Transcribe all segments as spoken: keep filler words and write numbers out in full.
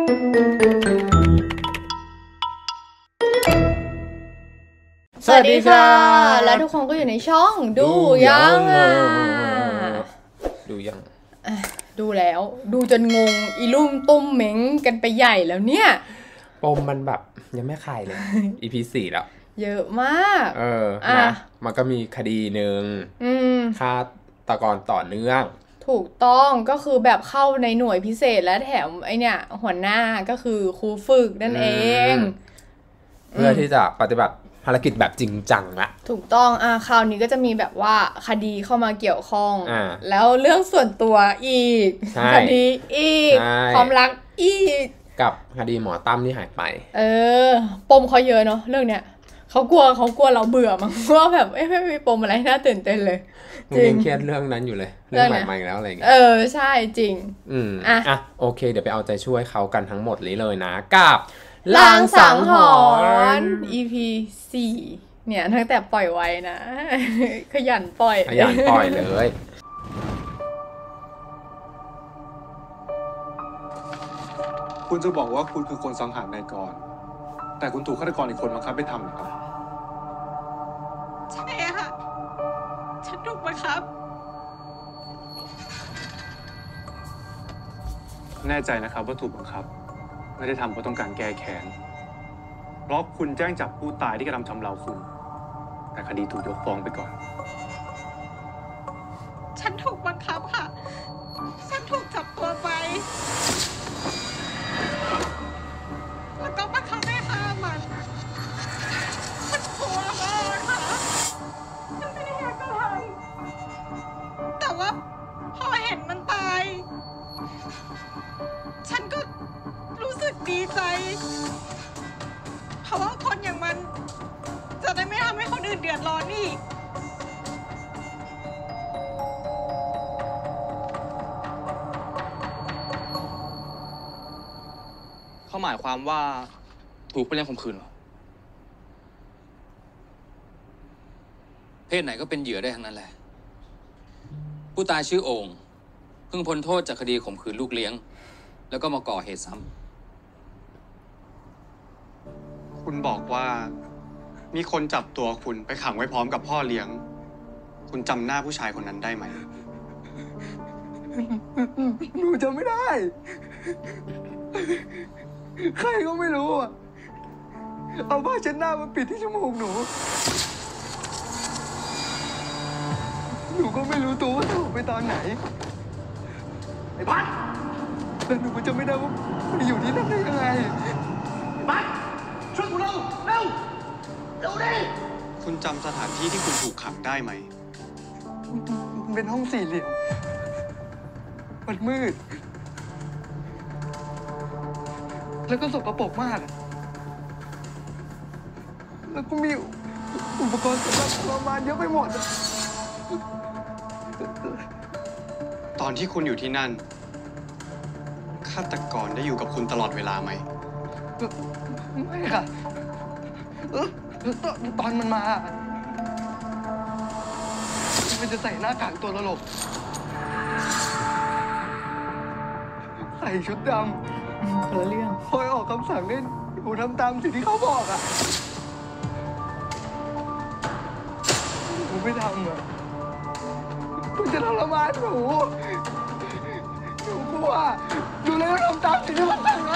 สวัสดีค่ะและทุกคนก็อยู่ในช่องดูยังอ่ะดูยังดูแล้วดูจนงงอีลุ่มตุ้มเม้งกันไปใหญ่แล้วเนี่ยปมมันแบบยังไม่คลายเลย อี พี สี่แล้วเยอะมากเออนะมันก็มีคดีหนึ่งฆาตกรต่อเนื่องถูกต้องก็คือแบบเข้าในหน่วยพิเศษและแถมไอเนี่ยหัวหน้าก็คือครูฝึกนั่นเองเพื่อที่จะปฏิบัติภารกิจแบบจริงจังละถูกต้องอ่าคราวนี้ก็จะมีแบบว่าคดีเข้ามาเกี่ยวข้องแล้วเรื่องส่วนตัวอีกคดีอีกความรักอีกกับคดีหมอตั้มที่หายไปเออปมเขาเยอะเนาะเรื่องเนี้ยเขากลัวเขากลัวเราเบื่อมั้งว่าแบบเอ้ยไม่มีปมอะไรน่าตื่นเต้นเลยจริงเครียดเรื่องนั้นอยู่เลยเรื่องใหม่ๆแล้วอะไรอย่างเงี้ยเออใช่จริงอืมอ่ะอ่ะโอเคเดี๋ยวไปเอาใจช่วยเขากันทั้งหมดเลยเลยนะกับลางสังหรณ์ อี พี สี่เนี่ยตั้งแต่ปล่อยไว้นะขยันปล่อยขยันปล่อยเลยคุณจะบอกว่าคุณคือคนสังหารนายกรแต่คุณถูกฆาตกรอีกคนบังคับให้ทำเหรอครับใช่ค่ะฉันถูกบังคับแน่ใจนะครับว่าถูกบังคับไม่ได้ทำเพราะต้องการแก้แค้นเพราะคุณแจ้งจับผู้ตายที่กระทำชำเราคุณแต่คดีถูกยกฟ้องไปก่อนฉันถูกบังคับค่ะฉันถูกจับตัวไปแล้วก็บังคับให้ฆ่ามันฉันกลัวมากค่ะฉันไม่ได้อยากจะทำแต่ว่าพอเห็นมันตายฉันก็รู้สึกดีใจเพราะว่าคนอย่างมันจะได้ไม่ทำให้คนอื่นเดือดร้อนอีกเขาหมายความว่าถูกไปเล่นข่มขืนเหรอเพศไหนก็เป็นเหยื่อได้ทั้งนั้นแหละผู้ตายชื่อโอ่งเพิ่งพ้นโทษจากคดีข่มขืนลูกเลี้ยงแล้วก็มาก่อเหตุซ้ำคุณบอกว่ามีคนจับตัวคุณไปขังไว้พร้อมกับพ่อเลี้ยงคุณจำหน้าผู้ชายคนนั้นได้ไหมหนูจำไม่ได้ใครก็ไม่รู้อ่ะเอาผ้าเช็ดหน้ามาปิดที่จมูกหนูหนูก็ไม่รู้ตัวว่าถูกไปตอนไหนไอ้พัดแต่หนูก็จะไม่ได้ว่ามันอยู่ที่นั่นได้ยังไงพัดช่วยกูเร็วเร็วเร็วดิคุณจำสถานที่ที่คุณถูกขังได้ไหมมันเป็นห้องสี่เหลี่ยมมันมืดแล้วก็สกปรกมากแล้วก็มีอุปกรณ์สำหรับทรมานเยอะไปหมดตอนที่คุณอยู่ที่นั่นฆาตกรได้อยู่กับคุณตลอดเวลาไหมไม่ค่ะตอนมันมามันจะใส่หน้ากากตัวตลกใส่ชุดดำคนละเรื่องคอยออกคำสั่งเล่นหนูทำตามสิ่งที่เขาบอกอ่ะหนูไม่ทำอ่ะคุณจะทรมานหนูหนูกลัวดูแล้วทำตามสิ่งที่มันสั่งไง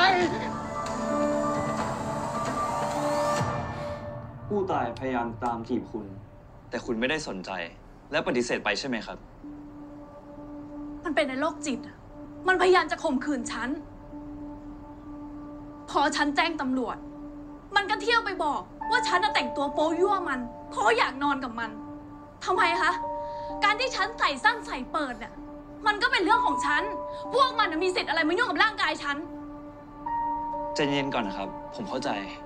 ผู้ตายพยายามตามจีบคุณแต่คุณไม่ได้สนใจและปฏิเสธไปใช่ไหมครับมันเป็นในโรคจิตมันพยายามจะข่มขืนฉันพอฉันแจ้งตำรวจมันก็เที่ยวไปบอกว่าฉันน่ะแต่งตัวโป๊ยั่วมันเพราะอยากนอนกับมันทำไมคะการที่ฉันใส่สั้นใส่เปิดเนี่ยมันก็เป็นเรื่องของฉันพวกมันมีสิทธิ์อะไรมายุ่งกับร่างกายฉันใจเย็นก่อนนะครับผมเข้าใจ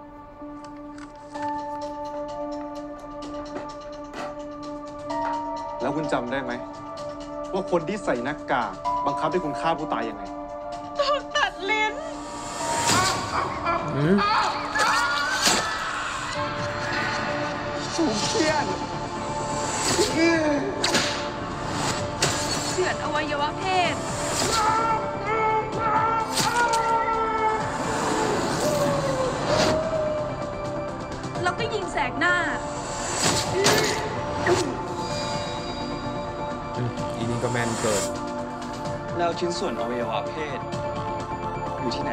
แล้วคุณจำได้ไหมว่าคนที่ใส่หน้ากากบังคับให้คุณฆ่าผู้ตายยังไงตัดลิ้นสูงเชี่ยนเฉือนอวัยวะเพศกหน้าอีนี่ก็แม่นเกินแล้วชิ้นส่วนอวัยวะเพศอยู่ที่ไหน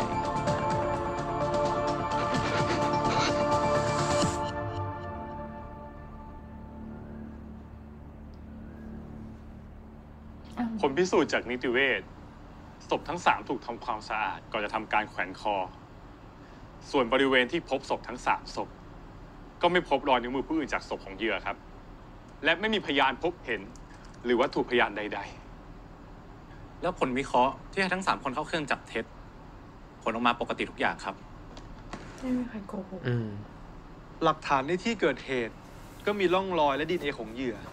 ผลพิสูจน์จากนิติเวชศพทั้งสามถูกทำความสะอาดก่อนจะทำการแขวนคอส่วนบริเวณที่พบศพทั้งสามศพก็ไม่พบรอยนิ้วมือผู้อื่นจากศพของเหยื่อครับและไม่มีพยานพบเห็นหรือวัตถุพยานใดๆแล้วผลวิเคราะห์ที่ให้ทั้งสามคนเข้าเครื่องจับเท็จผลออกมาปกติทุกอย่างครับไม่มีใครโกหกหลักฐานในที่เกิดเหตุก็มีร่องรอยและดีเอ็นเอของเหยื่อ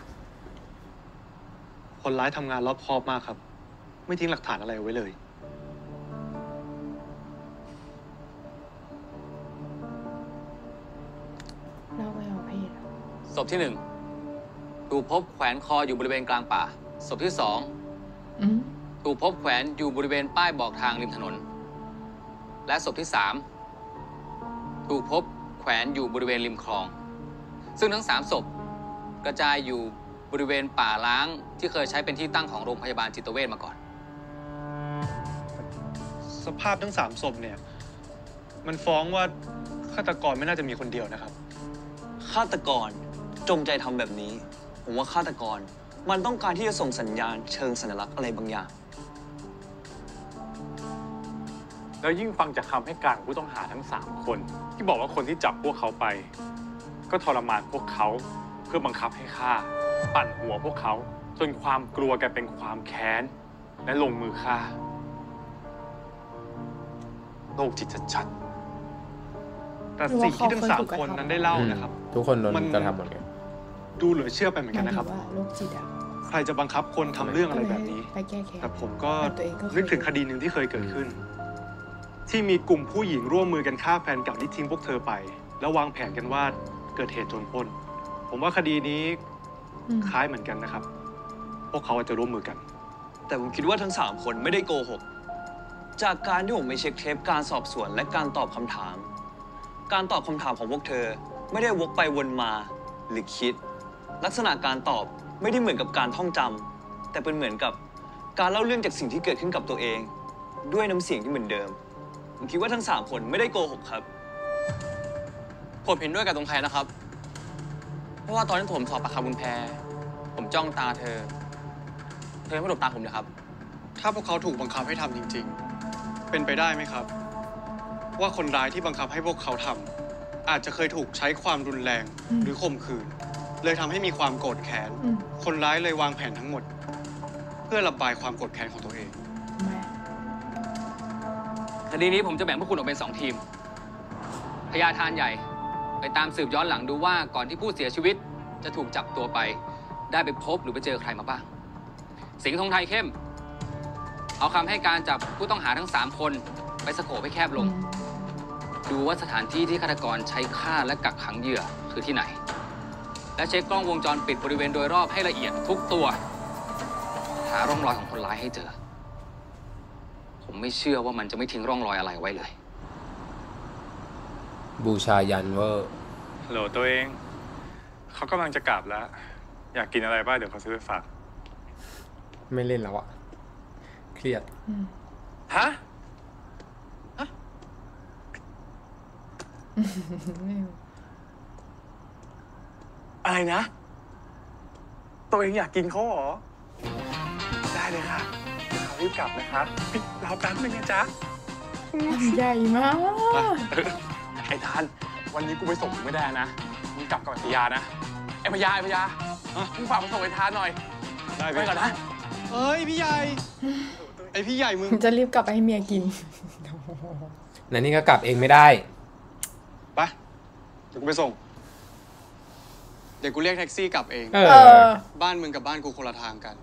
คนร้ายทำงานรอบคอบมากครับไม่ทิ้งหลักฐานอะไรเอาไว้เลยเราไปเอาเพศศพที่หนึ่งถูกพบแขวนคออยู่บริเวณกลางป่าศพที่สองถูกพบแขวนอยู่บริเวณป้ายบอกทางริมถนนและศพที่สามถูกพบแขวนอยู่บริเวณริมคลองซึ่งทั้งสามศพกระจายอยู่บริเวณป่าล้างที่เคยใช้เป็นที่ตั้งของโรงพยาบาลจิตเวชมาก่อนสภาพทั้งสามศพเนี่ยมันฟ้องว่าฆาตกรไม่น่าจะมีคนเดียวนะครับฆาตกรจงใจทำแบบนี้ผมว่าฆาตกรมันต้องการที่จะส่งสัญญาณเชิงสัญลักษณ์อะไรบางอย่างแล้วยิ่งฟังจากคำให้การของผู้ต้องหาทั้งสามคนที่บอกว่าคนที่จับพวกเขาไปก็ทรมานพวกเขาเพื่อบังคับให้ฆ่าปั่นหัวพวกเขาจนความกลัวกลายเป็นความแค้นและลงมือฆ่าโรคจิตชัดๆแต่สิ่งที่ทั้งสามคนนั้นได้เล่านะครับทุกคนโดนกระทำหมดเลยดูเหลือเชื่อไปเหมือนกันนะครับใครจะบังคับคนทำเรื่องอะไรแบบนี้แต่ผมก็นึกถึงคดีหนึ่งที่เคยเกิดขึ้นที่มีกลุ่มผู้หญิงร่วมมือกันฆ่าแฟนเก่าที่ทิ้งพวกเธอไปแล้ววางแผนกันว่าเกิดเหตุโจรปล้นผมว่าคดีนี้คล้ายเหมือนกันนะครับพวกเขาจะร่วมมือกันแต่ผมคิดว่าทั้งสามคนไม่ได้โกหกจากการที่ผมไปเช็คเทปการสอบสวนและการตอบคำถามการตอบคำถามของพวกเธอไม่ได้วกไปวนมาหรือคิดลักษณะการตอบไม่ได้เหมือนกับการท่องจำแต่เป็นเหมือนกับการเล่าเรื่องจากสิ่งที่เกิดขึ้นกับตัวเองด้วยน้ำเสียงที่เหมือนเดิมผมคิดว่าทั้งสามคนไม่ได้โกหกครับผมเห็นด้วยกับตรงแพรนะครับเพราะว่าตอนที่ผมสอบปากคำคุณแพรผมจ้องตาเธอเธอไม่หลบตาผมเลยครับถ้าพวกเขาถูกบังคับให้ทำจริงๆเป็นไปได้ไหมครับว่าคนร้ายที่บังคับให้พวกเขาทำอาจจะเคยถูกใช้ความรุนแรงหรือข่มขืนเลยทำให้มีความโกรธแค้นคนร้ายเลยวางแผนทั้งหมดเพื่อระบายความโกรธแค้นของตัวเองคดีนี้ผมจะแบ่งพวกคุณออกเป็นสองทีมพญาทานใหญ่ไปตามสืบย้อนหลังดูว่าก่อนที่ผู้เสียชีวิตจะถูกจับตัวไปได้ไปพบหรือไปเจอใครมาบ้างสิงห์ธงไทยเข้มเอาคำให้การจับผู้ต้องหาทั้งสามคนไปสโคปให้แคบลงดูว่าสถานที่ที่ฆาตกรใช้ฆ่าและกักขังเหยื่อคือที่ไหนและเช็คกล้องวงจรปิดบริเวณโดยรอบให้ละเอียดทุกตัวหาร่องรอยของคนร้ายให้เจอผมไม่เชื่อว่ามันจะไม่ทิ้งร่องรอยอะไรไว้เลยบูชายันเวอร์ฮัลโหลตัวเองเขากำลังจะกลับแล้วอยากกินอะไรบ้างเดี๋ยวเขาซื้อไปฝากไม่เล่นแล้วอะเครียดฮะอะไรนะตัวเองอยากกินเขาเหรอได้เลยค่ะเขารีบกลับนะครับรอแป๊บนึงนะจ๊ะใหญ่มากไอ้ทานวันนี้กูไปส่งไม่ได้นะมึงกลับกับพยานะไอ้พยาไอ้พยามึงฝากมาส่งไอ้ทานหน่อยได้ไปก่อนนะเฮ้ยพี่ใหญ่ไอ้พี่ใหญ่มึงจะรีบกลับไปให้เมียกินนั่นนี่ก็กลับเองไม่ได้ไปเดี๋ยวกูไปส่งเดี๋ยวกูเรียกแท็กซี่กลับเองเออบ้านมึงกับบ้านกูคนละทางกัน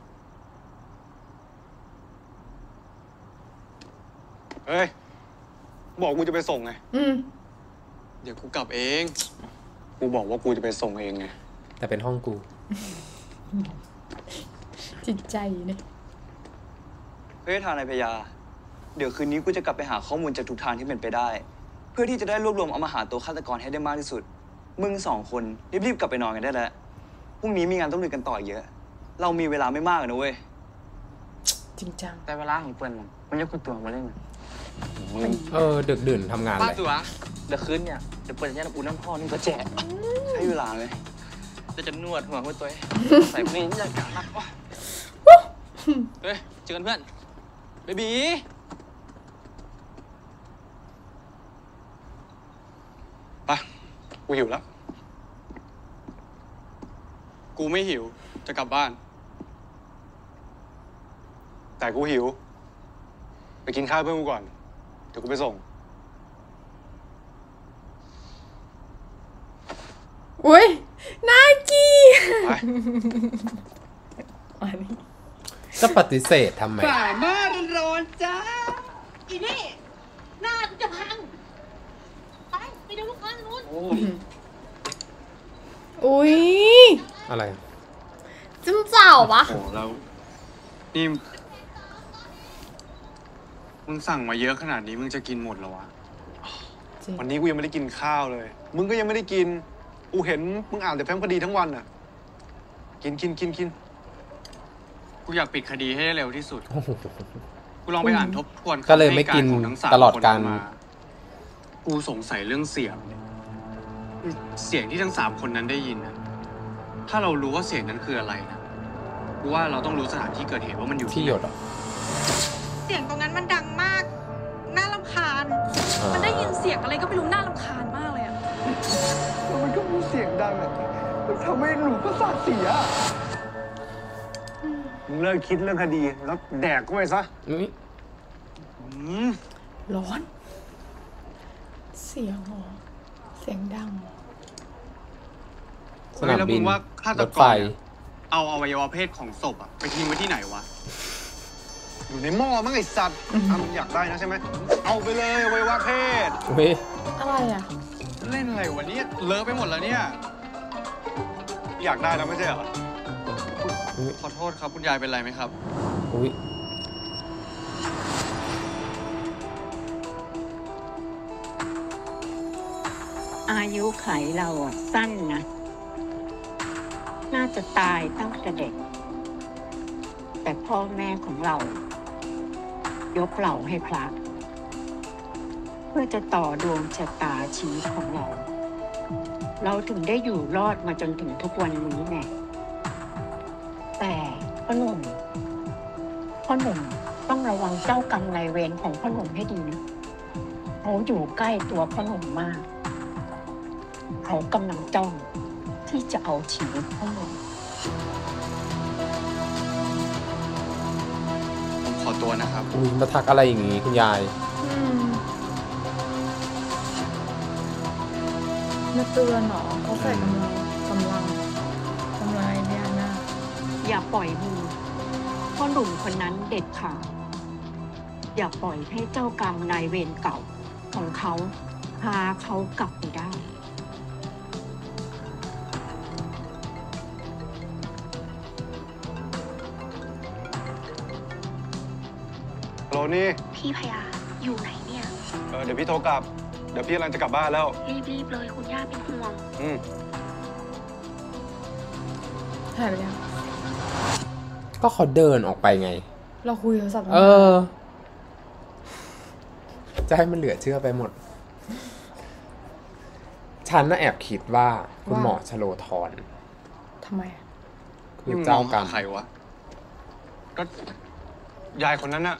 เฮ้ยบอกกูจะไปส่งไงอืมเดี๋ยวกูกลับเองกูบอกว่ากูจะไปส่งเองไงแต่เป็นห้องกูจิตใจเนี่ยเฮ้ยทานนายพญาเดี๋ยวคืนนี้กูจะกลับไปหาข้อมูลจากทุกทางที่เป็นไปได้เพื่อที่จะได้รวบรวมเอามาหาตัวฆาตกรให้ได้มากที่สุดมึงสองคนรีบๆกลับไปนอนกันได้แล้วพรุ่งนี้มีงานต้องเรียนกันต่อเยอะเรามีเวลาไม่มากนะเว้ยจริงจังแต่เวลาของเปิ้ลมันยกตัวมาเล่นเออดึกดื่นทำงานเลยป้าตัวเดี๋ยวคืนเนี่ยเดี๋ยวเปิดเนี่ยปูน้ำพ่อนี่ก็แจกให้เวลาเลยจะจะนวดหัวหัวตัวใส่นี่อยากกลับวะเฮ้ยเจอกันเพื่อนเบบีไปกูหิวแล้วกูไม่หิวจะกลับบ้านแต่กูหิวไปกินข้าวเพื่อนกูก่อนเดี๋ยวกูไปส่งอุ้ยน่ากินจะปฏิเสธทำไมฝ่ามาร้อนจ้าอีนี่หน้ากูจะพังไปไปดูลูกค้าทางนู้นอุ้ยอะไรจิ้มเจ้าปะโอ้แล้วนี่มึงสั่งมาเยอะขนาดนี้มึงจะกินหมดเหรอวะวันนี้กูยังไม่ได้กินข้าวเลยมึงก็ยังไม่ได้กินกูเห็นมึงอ่านแต่แฟ้มคดีทั้งวันอ่ะกินกินกินกินกูอยากปิดคดีให้ได้เร็วที่สุดกูลองไปอ่านทบทวนก็เลยไม่กินตลอดการกูสงสัยเรื่องเสียงเสียงที่ทั้งสามคนนั้นได้ยินนะถ้าเรารู้ว่าเสียงนั้นคืออะไรนะกูว่าเราต้องรู้สถานที่เกิดเหตุว่ามันอยู่ที่หยดอ่ะเสียงตรงนั้นมันดังมากน่ารำคาญมันได้ยินเสียงอะไรก็ไม่รู้น่ารำคาญมากเลยอ่ะแล้วมันก็มีเสียงดังอ่ะมันทำให้หนูประสาทเสียมึงเลิกคิดเรื่องคดีแล้วแดกก็ไปซะร้อนเสียงหรอเสียงดังสนามบินว่าฆาตกรเอาอวัยวะเพศของศพอะไปทิ้งไว้ที่ไหนวะอยู่ในหม้อมั้งไอสัตว์มึงอยากได้นะใช่ไหมเอาไปเลยอวัยวะเพศเฮ้ยอะไรอะเล่นอะไรวะเนี่ยเลอะไปหมดแล้วเนี่ยอยากได้แล้วไม่ใช่เหรอขอโทษครับคุณยายเป็นไรไหมครับอุ้ยอายุไขเราอ่ะสั้นนะน่าจะตายตั้งแต่เด็กแต่พ่อแม่ของเรายกเราให้พระเพื่อจะต่อดวงชะตาชีวิตของเราเราถึงได้อยู่รอดมาจนถึงทุกวันนี้ไงแต่พ่อหนุ่มพ่อหนุ่มต้องระวังเจ้ากรรมนายเวรของพ่อหนุ่มให้ดีนะเขาอยู่ใกล้ตัวพ่อหนุ่มมากเขากำลังจ้องที่จะเอาชีวิตพ่อหนุ่มผมขอตัวนะครับอุ้ยมาทักอะไรอย่างงี้คุณยายมาเตือนหรอเขาใส่กำลังกำลังกำลังเนี่ยนะอย่าปล่อยมือพ่อหนุ่มคนนั้นเด็ดขาดอย่าปล่อยให้เจ้ากรรมนายเวรเก่าของเขาพาเขากลับไปได้โรนี่พี่พยาอยู่ไหนเนี่ยเออเดี๋ยวพี่โทรกลับเดี๋ยวพี่กำลังจะกลับบ้านแล้วรีบๆเลยคุณย่าเป็นห่วงอืมหายไปแล้วก็เขาเดินออกไปไงเราคุยโทรศัพท์เออจะให้มันเหลือเชื่อไปหมดฉันน่ะแอบคิดว่าคุณหมอชโลธรทำไมคือเจ้ากรรมใครวะก็ยายคนนั้นน่ะ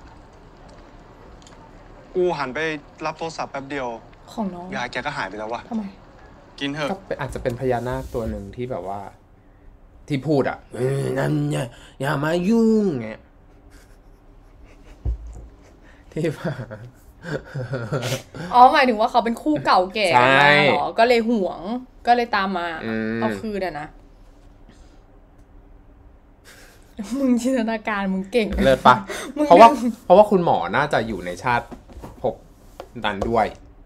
กูหันไปรับโทรศัพท์แป๊บเดียวของน้องยายแกก็หายไปแล้ววะทำไมกินเถอะก็อาจจะเป็นพญานาคตัวหนึ่งที่แบบว่าที่พูดอ่ะเอ้ยนั่นอย่าอย่ามายุ่งไงที่ว่าอ๋อหมายถึงว่าเขาเป็นคู่เก่าแก่กันมาเหรอก็เลยห่วงก็เลยตามมาเอาคืนอ่ะนะมึงจินตนาการมึงเก่งเลยปะเพราะว่าเพราะว่าคุณหมอน่าจะอยู่ในชาติภพนั้นด้วย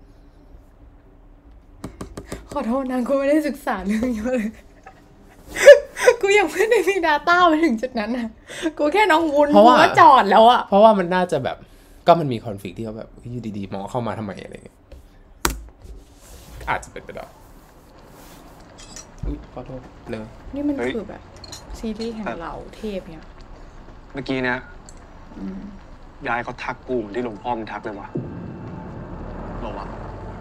ขอโทษนะกูไม่ได้ศึกษาเรื่องนี้เลยกูยังไม่ได้มี data ไปถึงจุดนั้นนะกูแค่น้องวุ้นเพราะว่าจอดแล้วอะเพราะว่ามันน่าจะแบบก็มันมีคอนฟลิกต์ที่เขาแบบอยู่ดีๆหมอเข้ามาทำไมอะไรเงี้ยอาจจะเป็นไปได้อุ๊ยขอโทษเลยนี่มันคือแบบซีรีส์แห่งเราเทพเนี่ยเมื่อกี้นะอืมยายเขาทักกูเหมือนที่หลวงพ่อมันทักเลยวะระวัง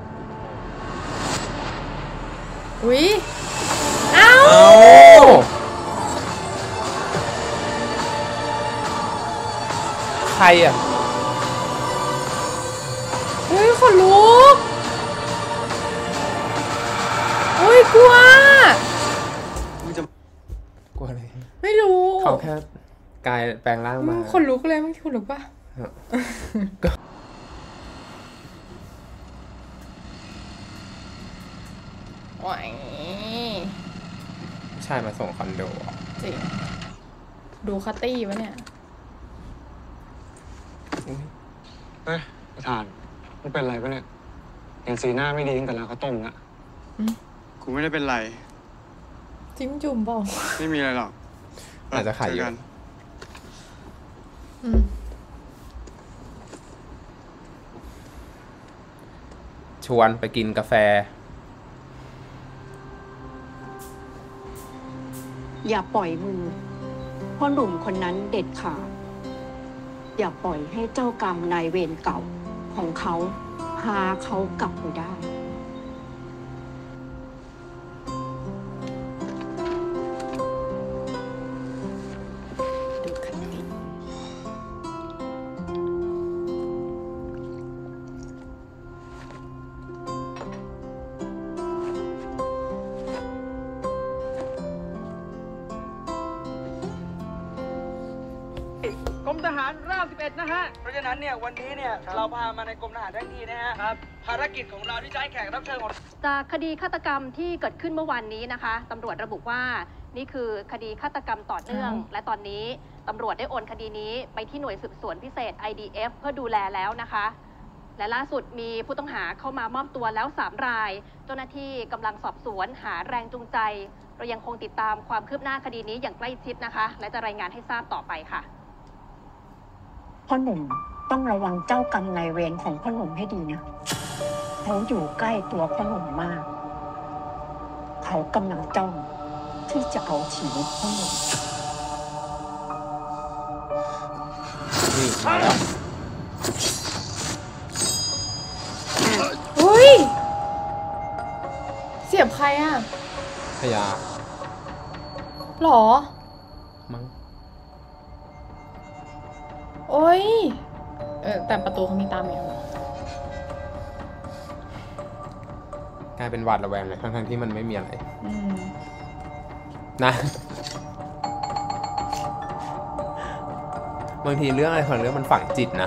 อุ๊ยเอ้าใครอ่ะเฮ้ยขนลุกเฮ้ยกลัวกลัวอะไรไม่รู้เขาแค่กายแปลงร่างมาขนลุกเลยมันขนลุกปะโอ้ยผู้ชายมาส่งคอนโดอ่ะจริงดูคัตตี้วะเนี่ยอุ๊ยเฮ้ยประธานมันเป็นไรปะเนี่ยเห็นสีหน้าไม่ดีตั้งแต่ร้านข้าวต้มนะอืมกูไม่ได้เป็นไรจิ้มจุ่มเปล่าไม่มีอะไรหรอกอาจจะขายเยอะอืมชวนไปกินกาแฟอย่าปล่อยมือพ่อหนุ่มคนนั้นเด็ดขาดอย่าปล่อยให้เจ้ากรรมนายเวรเก่าของเขาพาเขากลับไปได้ดูคัตตี้กรมทหารราบสิบเอ็ดนะฮะ เพราะฉะนั้นเนี่ยวันนี้เนี่ยเราพามาในกรมทหารทั้งทีนะฮะครับภารกิจของเราที่จะให้แขกรับเชิญของจากคดีฆาตกรรมที่เกิดขึ้นเมื่อวานนี้นะคะตำรวจระบุว่านี่คือคดีฆาตกรรมต่อเนื่อง และตอนนี้ตำรวจได้โอนคดีนี้ไปที่หน่วยสืบสวนพิเศษ ไอ ดี เอฟ เพื่อดูแลแล้วนะคะ และล่าสุดมีผู้ต้องหาเข้ามามอบตัวแล้วสามราย เจ้าหน้าที่กำลังสอบสวนหาแรงจูงใจ เรายังคงติดตามความคืบหน้าคดีนี้อย่างใกล้ชิดนะคะ และจะรายงานให้ทราบต่อไปค่ะพ่อหนุ่มต้องระวังเจ้ากรรมนายเวรของพ่อหนุ่มให้ดีนะเขาอยู่ใกล้ตัวพ่อหนุ่มมาก เขากำลังจ้องที่จะเอาชีวิตพ่อหนุ่มนี่มาแล้วอุ้ยเสียบใครอ่ะพยาหรอมั้งโอ้ย เออแต่ประตูเขามีตาแมวกลายเป็นหวาดระแวงเลยทั้งๆที่มันไม่มีอะไรอืมนะ บางทีเรื่องอะไรของเรื่องมันฝังจิตนะ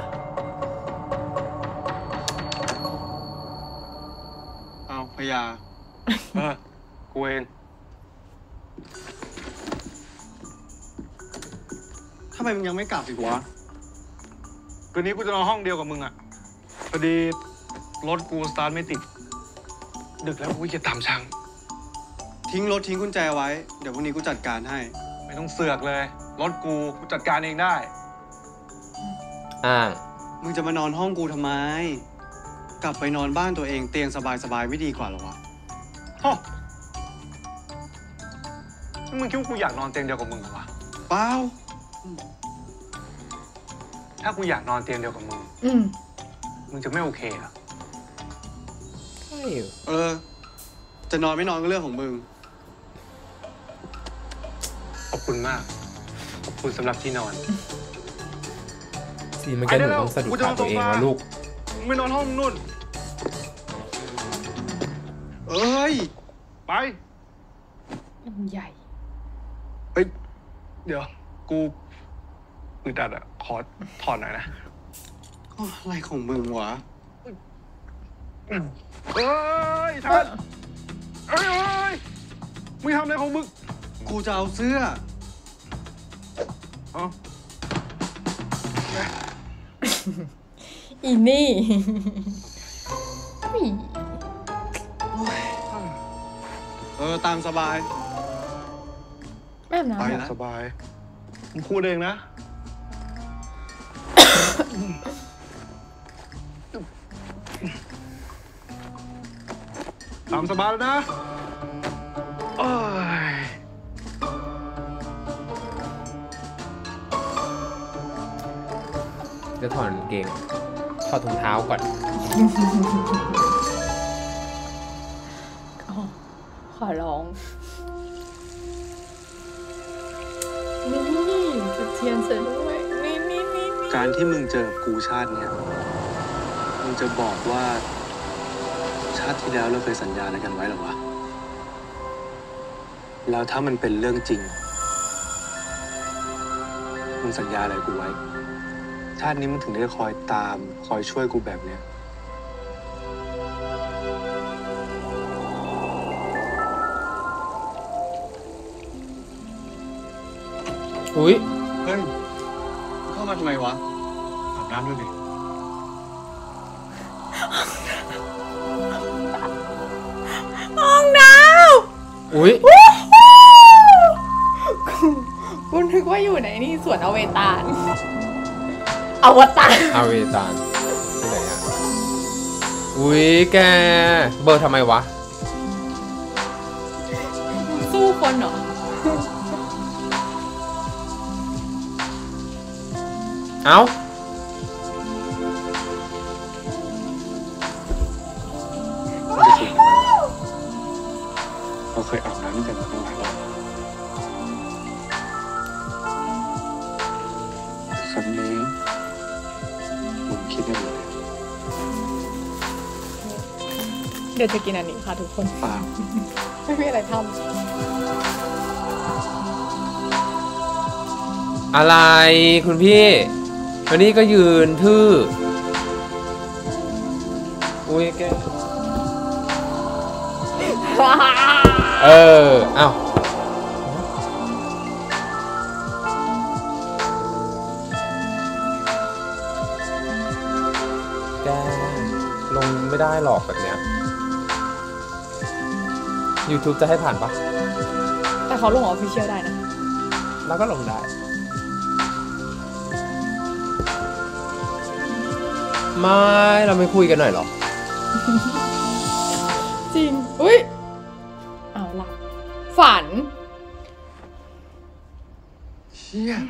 เอาพยา เออ กูเอง ทำไมมึงยังไม่กลับอีกวะ คืนนี้กูจะนอนห้องเดียวกับมึงอะพอดีรถกูสตาร์ทไม่ติด ดึกแล้วกูจะตามช่างทิ้งรถทิ้งกุญแจไว้ เดี๋ยวพรุ่งนี้กูจัดการให้ไม่ต้องเสือกเลย รถกูกูจัดการเองได้อ้างมึงจะมานอนห้องกูทำไม กลับไปนอนบ้านตัวเองเตียงสบายๆไม่ดีกว่าหรอวะฮะมึงคิดว่ากูอยากนอนเตียงเดียวกับมึงเหรอวะเปล่าถ้ากูอยากนอนเตียงเดียวกับมึงอืมมึงจะไม่โอเคเหรอใช่เออ จะนอนไม่นอนก็เรื่องของมึงขอบคุณมาก ขอบคุณสำหรับที่นอนสิมันก็หนูต้องสะดุดขาตัวเองนะลูกมึงไม่นอนห้องนู่นเอ้ยไปลำใหญ่เฮ้ย เดี๋ยว กูอึดอัดอะขอถอดหน่อยนะอะไรของมึงวะเฮ้ยท่านเฮ้ยเฮ้ยมึงทำอะไรของมึงกูจะเอาเสื้อเอ้าอีนี่อุ๊ยเออ ตามสบายแม่น้ำไปเหรอละสบาย มึงพูดเองนะ ตามสบายแล้วนะอ้าวจะถอดกางเกงถอดถุงเท้าก่อนขอร้องนี่จุดเทียนเสร็จด้วยนี่นี่นี่การที่มึงเจอกับกูชาติเนี่ยมึงจะบอกว่าชาติที่แล้วเราเคยสัญญาอะไรกันไว้หรอวะแล้วถ้ามันเป็นเรื่องจริงมึงสัญญาอะไรกูไว้ชาตินี้มึงถึงได้คอยตามคอยช่วยกูแบบเนี้ยอุ้ยเฮ้ยเข้ามาทำไมวะอาบน้ำด้วยดิห้องน้ำอุ้ยกูนึกว่าอยู่ไหนนี่สวนอเวตารอวตารอเวตารที่ไหนอ่ะอุ้ยแกเบอร์ทำไมวะสู้คนเหรอเอ้าเราเคยอาบน้ำด้วยกันมาตั้งหลายรอบครั้งนี้มึงคิดยังไงเดี๋ยวจะกินอันนี้ค่ะทุกคนเปล่าไม่มีอะไรทอะไรคุณพี่วันนี้ก็ยืนทื่ออุ้ยแกำเออเอ้าแกลงไม่ได้หรอกแบบเนี้ย YouTube จะให้ผ่านปะแต่เขาลงออฟฟิเชียลได้นะแล้วก็ลงได้ ไม่เราไม่คุยกันหน่อยหรอจริง อุ้ยเอาหลับฝันเชี่ย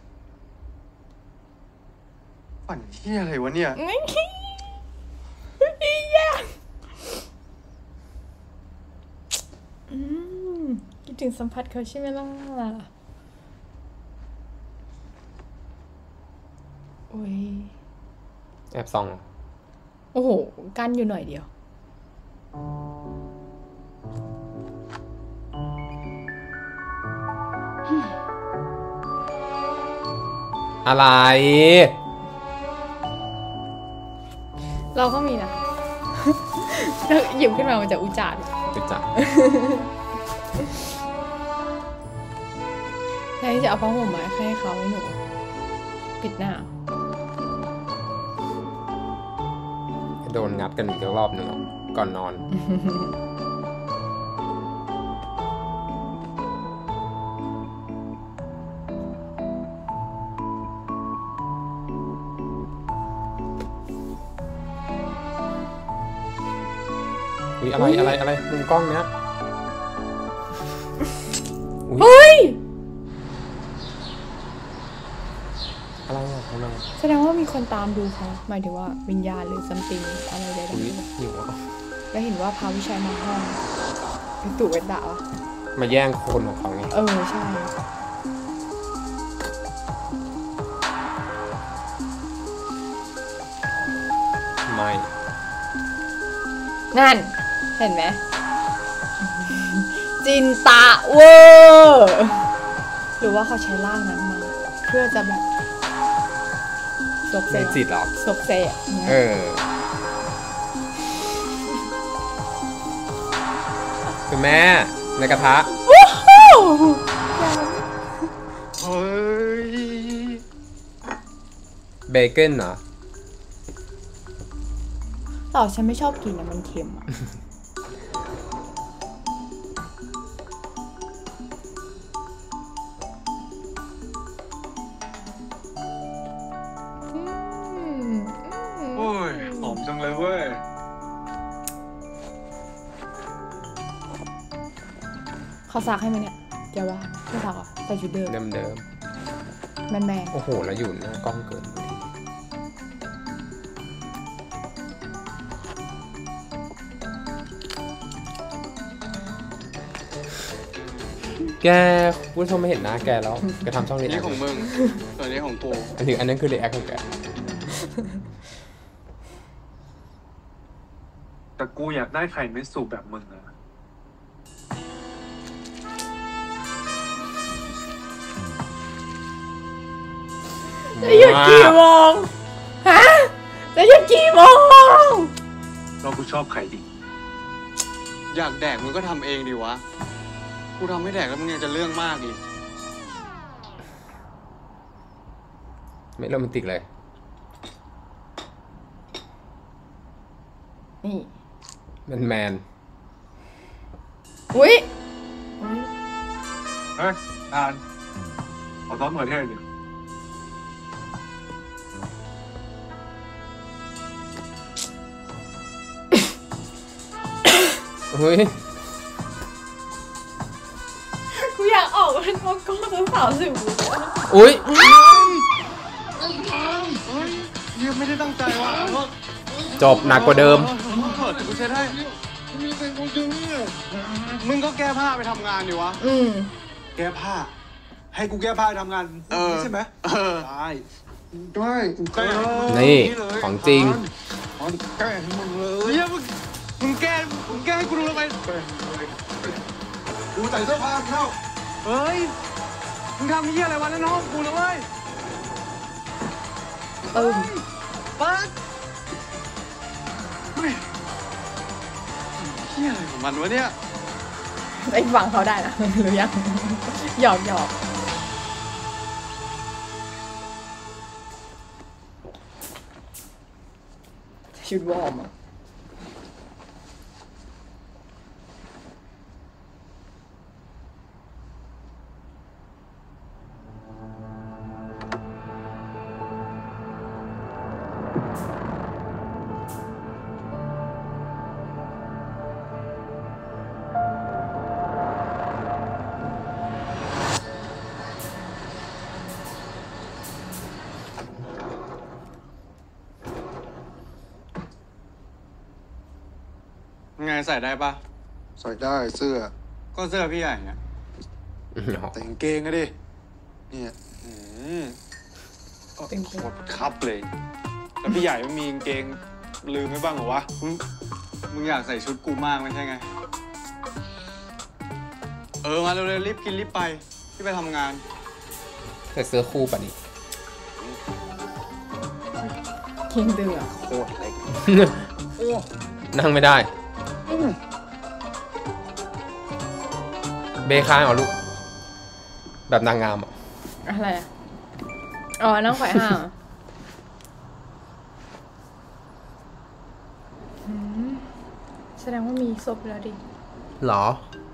ฝันเชี่ยอะไรวะเนี่ยไม่คิดอียากอืมคิดถึงสัมผัสเขาใช่ไหมล่ะโอ้ยแอบส่องโอ้โห กันอยู่หน่อยเดียวอะไรเราก็มีนะแล้วหยิบขึ้นมามันจะอุจจาระอุจจาระแทนที่จะเอาผ้าห่มมาให้เขาให้หนูปิดหน้าโดนงัดกันอีกรอบหนึ่งก่อนนอน อุ๊ยอะไรอะไรอะไรมุมกล้องเนี้ยเฮ้ยอะไรอะทำไมแสดงว่ามีคนตามดูเขาหมายถึงว่าวิญญาณหรือซัมติงอะไรใดอุ๊ยหิวอ่ะๆแล้วเห็นว่าพาวิชัยมาห้องเป็นตู่เป็นด่าวะมาแย่งคนของเขาไงเออ ใช่ไม่นั่น เห็นไหม จินตะเวอร์หรือว่าเขาใช้ร่างนั้นมา เพื่อจะแบบซบเซในจิตเหรอซบเซอ่ะเออคือแม่ในกระทะว้าวเฮ้ยเบเกนเหรอต่อฉันไม่ชอบกินนะมันเค็มอ่ะโอ้ยหอมจังเลยเว้ยเขาซักให้ไหมเนี่ยแกว่าไม่ซักอ่ะใส่ชุดเดิมเดิมเดิมแมนแมนโอ้โห แล้วอยู่หน้ากล้องเกินแกผู้ชมไม่เห็นหน้าแกแล้วแกทำช่องนี้นี่ของมึงส่วนนี้ของกูอันนี้อันนั้นคือรีแอคของแกแต่กูอยากได้ไข่ไม่สุกแบบมึงอะจะหยุดกี่โมงฮะจะหยุดกี่โมงเรากูชอบไข่ดิอยากแดกมึงก็ทำเองดิวะกูทำให้แดกแล้วมึงยังจะเรื่องมากอีกไม่โรแมนติกเลยนี่แมนแมนอุ้ยเฮ้ยทานขอซอสมะเขือเทศดิเฮ้ยกูอยากออกเป็นโมโก้ตัวสาวสิบอุ้ยยังไม่ได้ตั้งใจว่ะจบหนักกว่าเดิมเถิดกูใช้ได้มึงก็แก้ผ้าไปทำงานดิวะอืมแก้ผ้า ให้กูแก้ผ้าไปทำงานเออใช่ไหมเออได้ได้กูแก้นี่ของจริงแก้ให้มึงเลยเฮียมึงมึงแก้มึงแก้ให้กูดูทำไมกูใส่เสื้อผ้าเข้าเฮ้ยมึงทำเฮียอะไรวะนั่นห้องกูนะเว้ยเออเปิดเฮ้ยเฮียอะไรของมันวะเนี่ยไอ้ฟังเขาได้นะหรือยังหยอกหยอกชุดวอร์มอะไงใส่ได้ปะใส่ได้เสื้อก็เสื้อพี่ใหญ่เนี่ยแต่กางเกงอะดิ เนี่ยอืมโคตรครับเลยแล้วพี่ใหญ่ไม่มีกางเกงลืมไม่บ้างเหรอวะมึงมึงอยากใส่ชุดกูมากไม่ใช่ไง เออมาเร็วๆรีบกินรีบไปพี่ไปทำงานแต่เสื้อคู่ป่ะนี่คิงเดือโคตรเล็กนั่งไม่ได้ เบคายเหรอลูก แบบนางงามอ่ะอะไรอ่ะ อ๋อ นั่งไขว่ห้างอืมแสดงว่ามีศพแล้วดิหรอ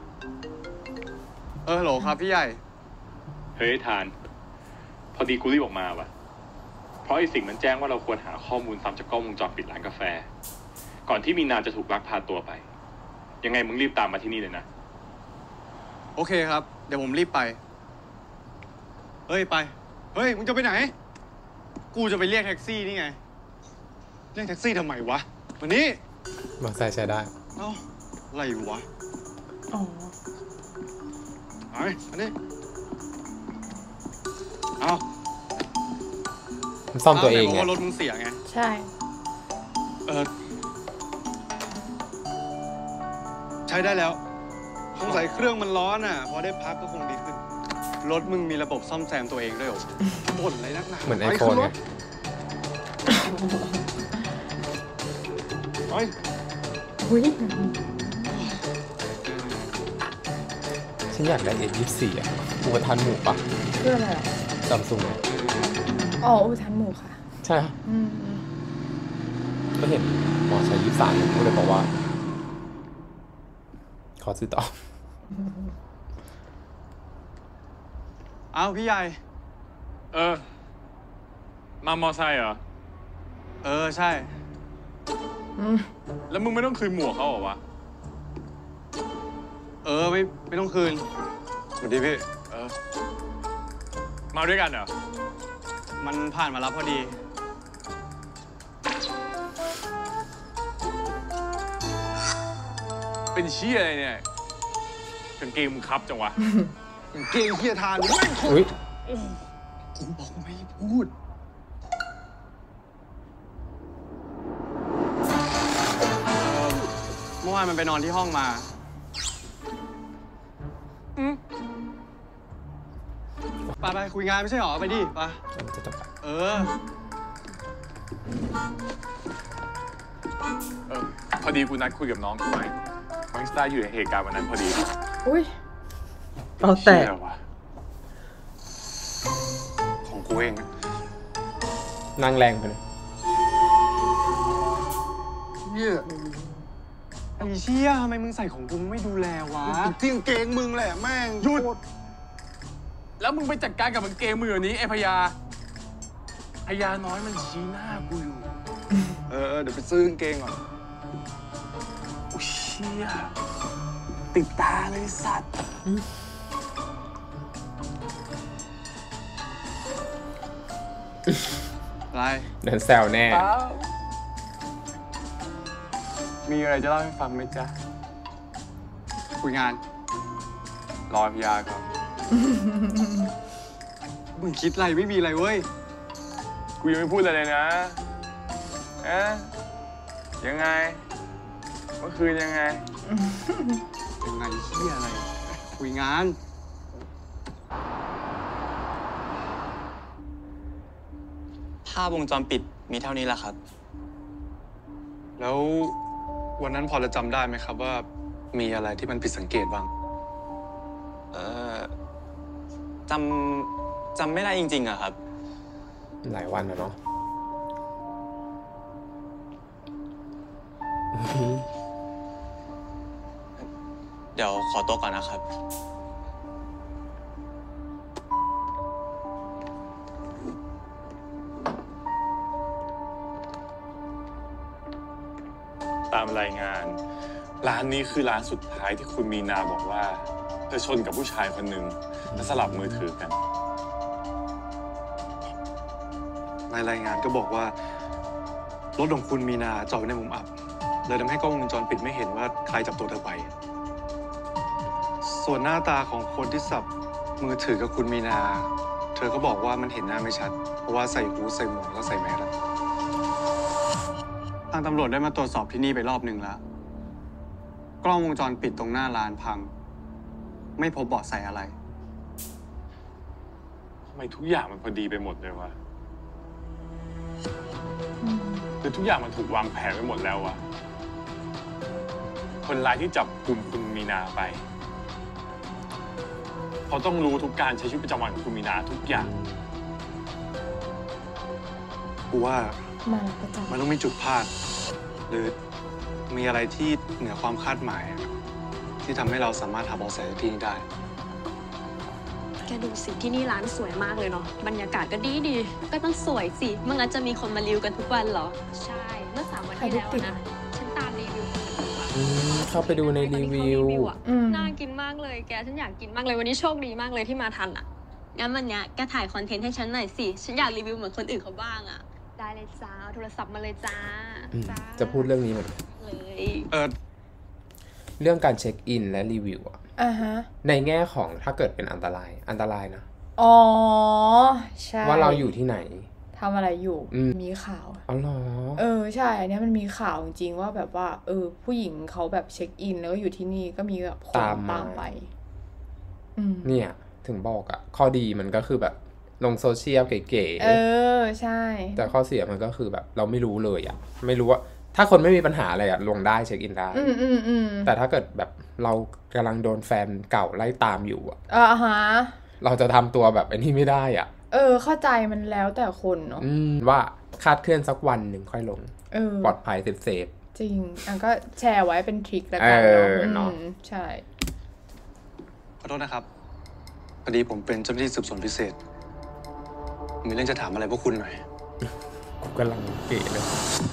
เออโหลครับพี่ใหญ่เฮ้ยทาน พอดีกูรีบออกมาว่ะ เพราะไอ้สิ่งมันแจ้งว่าเราควรหาข้อมูลซ้ำจากกล้องวงจรปิดร้านกาแฟ ก่อนที่มีนาจะถูกลักพาตัวไป ยังไงมึงรีบตามมาที่นี่เลยนะโอเคครับ เดี๋ยวผมรีบไป เฮ้ยไป เฮ้ยมึงจะไปไหน กูจะไปเรียกแท็กซี่นี่ไง เรียกแท็กซี่ทำไมวะวันนี้มาใส่ใช้ได้เอ้าอะไรวะอ๋อไปอันนี้เอามันซ่อมตัวเองไงไงว่ารถมึงเสียไงใช่เออใช้ได้แล้วสงสัยเครื่องมันร้อนอ่ะ พอได้พักก็คงดีขึ้น รถมึงมีระบบซ่อมแซมตัวเองด้วยเหรอบ่นอะไรนักหนาเหมือนไอปโฟนขึ้รไงถไปอุ้ยฉันอยากได้เอยี่สิบสี่อ่ะอุปทานหมู่ปะเพื่ออะไรอ่ะซัมซุงอ๋อ อุทันหมู่ค่ะใช่ปะอืมก็เห็นหมอใช้ยี่สิบสามก็เลยบอกว่า ขอซื้อต่อเอาพี่ใหญ่เออ มามอไซค์เหรอเออใช่อืมแล้วมึงไม่ต้องคืนหมวกเขาเหรอวะเออไม่ไม่ต้องคืนสวัสดีพี่เออ มาด้วยกันเหรอมันผ่านมารับพอดีเป็นเชี่ยอะไรเนี่ยกางเกงมึงครับจังวะเก่งเฮียทานไม่คนอุ้ยผมบอกไม่ให้พูดเมื่อวานมันไปนอนที่ห้องมาไปไปคุยงานไม่ใช่หรอไปดิไปเออเออพอดีกูนัดคุยกับน้องกูไว้วังสตาร์อยู่ในเหตุการณ์วันนั้นพอดีอุ้ยเอาแต่เชื่อวะของกูเองนั่งแรงไปเลยเหี้ยไอ้เชี่ยทำไมมึงใส่ของกูไม่ดูแลวะที่กางเกงมึงแหละแม่งหยุดแล้วมึงไปจัดการกับกางเกงมือนี้ไอ้พญาพญาน้อยมันชี้หน้ากูอยู่เออเดี๋ยวไปซื้อกางเกงก่อนอุ้ยเชี่ยติดตาเลยสัตว์อะไรเดินแซวแน่เปล่ามีอะไรจะเล่าให้ฟังไหมจ๊ะคุยงานรอพญาก่อนมึงคิดอะไรไม่มีอะไรเว้ยกูยังไม่พูดอะไรเลยนะเอ๊ะยังไงเมื่อคืนยังไงยังไงเชี่ยอะไร คุยงานภาพวงจรปิดมีเท่านี้แหละครับแล้ววันนั้นพอจะจำได้ไหมครับว่ามีอะไรที่มันผิดสังเกตบ้างเออจำจำไม่ได้จริงๆอะครับหลายวันแล้วเนาะเดี๋ยวขอตัวก่อนนะครับตามรายงาน ร้านนี้คือร้านสุดท้ายที่คุณมีนาบอกว่าเธอชนกับผู้ชายคนหนึ่งและสลับมือถือกันในรายงานก็บอกว่ารถของคุณมีนาจอดไว้ในมุมอับเลยทำให้กล้องวงจรปิดไม่เห็นว่าใครจับตัวเธอไป ส่วนหน้าตาของคนที่สับมือถือกับคุณมีนา เธอก็บอกว่ามันเห็นหน้าไม่ชัดเพราะว่าใส่หูใส่หมวกแล้วใส่แมสทางตำรวจได้มาตรวจสอบที่นี่ไปรอบหนึ่งแล้ว กล้องวงจรปิดตรงหน้าร้านพัง ไม่พบเบาะแสอะไรทำไมทุกอย่างมันพอดีไปหมดเลยวะคือทุกอย่างมันถูกวางแผนไปหมดแล้วอะคนร้ายที่จับกลุ่มคุณมีนาไปเขาต้องรู้ทุกการใช้ชีวิตประจำวันของคุณมีนาทุกอย่างกูว่ามาประจำมันต้องมีจุดพลาด หรือมีอะไรที่เหนือความคาดหมาย ที่ทำให้เราสามารถหาเบาะแสที่นี่ได้แกดูสิที่นี่ร้านสวยมากเลยเนาะบรรยากาศก็ดีดีก็ต้องสวยสิไม่งั้นจะมีคนมารีวิวกันทุกวันเหรอ ใช่เมื่อสามวันที่แล้วนะฉันตามรีวิวคนอื่นมาอืมเข้าไปดูในรีวิวน่ากินมากเลยแกฉันอยากกินมากเลยวันนี้โชคดีมากเลยที่มาทันอ่ะงั้นวันเนี้ยแกถ่ายคอนเทนต์ให้ฉันหน่อยสิฉันอยากรีวิวเหมือนคนอื่นเขาบ้างอ่ะได้เลยจ้าโทรศัพท์มาเลยจ้าอืมจะพูดเรื่องนี้เหมือนกันเลยเออเรื่องการเช็คอินและรีวิวอะอ่าฮะในแง่ของถ้าเกิดเป็นอันตรายอันตรายนะอ๋อ ใช่ว่าเราอยู่ที่ไหนทำอะไรอยู่อืมมีข่าวอ๋อเหรอเออใช่อันเนี้ยมันมีข่าวจริงๆว่าแบบว่า เออ ผู้หญิงเขาแบบเช็คอินแล้วก็อยู่ที่นี่ก็มีแบบคนตามมาตามไป อืมเนี่ยถึงบอกอะข้อดีมันก็คือแบบลงโซเชียลเก๋เออใช่ๆแต่ข้อเสียมันก็คือแบบเราไม่รู้เลยอะไม่รู้ว่าถ้าคนไม่มีปัญหาอะไรอะลงได้เช็คอินได้อืมอืมอืมแต่ถ้าเกิดแบบเรากำลังโดนแฟนเก่าไล่ตามอยู่อะอ่าฮะเราจะทำตัวแบบไอ้นี่ไม่ได้อะเออ เข้าใจมันแล้วแต่คนเนาะอืมว่าคาดเคลื่อนสักวันหนึ่งค่อยลงเออปลอดภัยเซฟจริงอันก็แชร์ไว้เป็นทริคแล้วกันเนาะเออเนาะอืมใช่ขอโทษนะครับ พอดีผมเป็นเจ้าหน้าที่สืบสวนพิเศษ มีเรื่องจะถามอะไรพวกคุณหน่อยๆกูกำลังเก๋เลย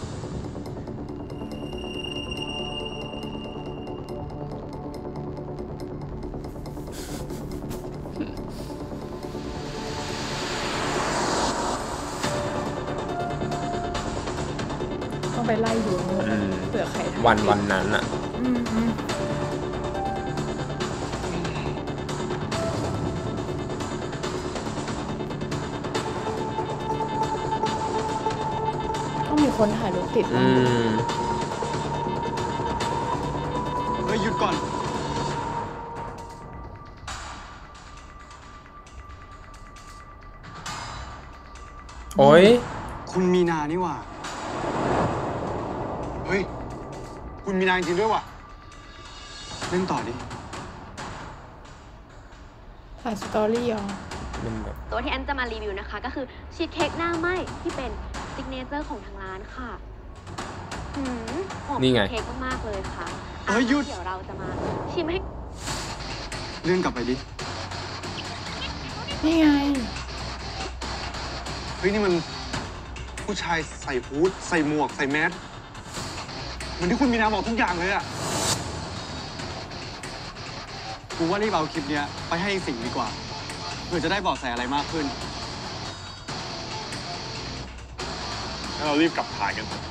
ต้องไปไล่ดูอืมเผื่อใครทำวันวันนั้นอะอืมอืมคนถ่ายรถติดอืมเฮ้ยหยุดก่อนโอ้ยคุณมีนานี่หว่า เฮ้ย คุณมีนาจริงด้วยว่ะ เล่นต่อดิถ่ายสตอรี่เหรอตัวที่แอนจะมารีวิวนะคะ ก็คือชีสเค้กหน้าไหม้ที่เป็นซิกเนเจอร์ของทางร้านค่ะหืมหอมนี่ไงเค้กมากๆเลยค่ะเฮ้ยหยุดเดี๋ยวเราจะมาชิมให้เลื่อนกลับไปดินี่ไงเฮ้ย นี่มันผู้ชายใส่ฮู้ดใส่หมวก ใส่แมสเหมือนที่คุณมีนาบอกทุกอย่างเลยอะกูว่ารีบเอาคลิปเนี้ยไปให้สิ่งดีกว่า เพื่อจะได้เบาะแสอะไรมากขึ้นงั้นเรารีบกลับถ่ายกันเถอะ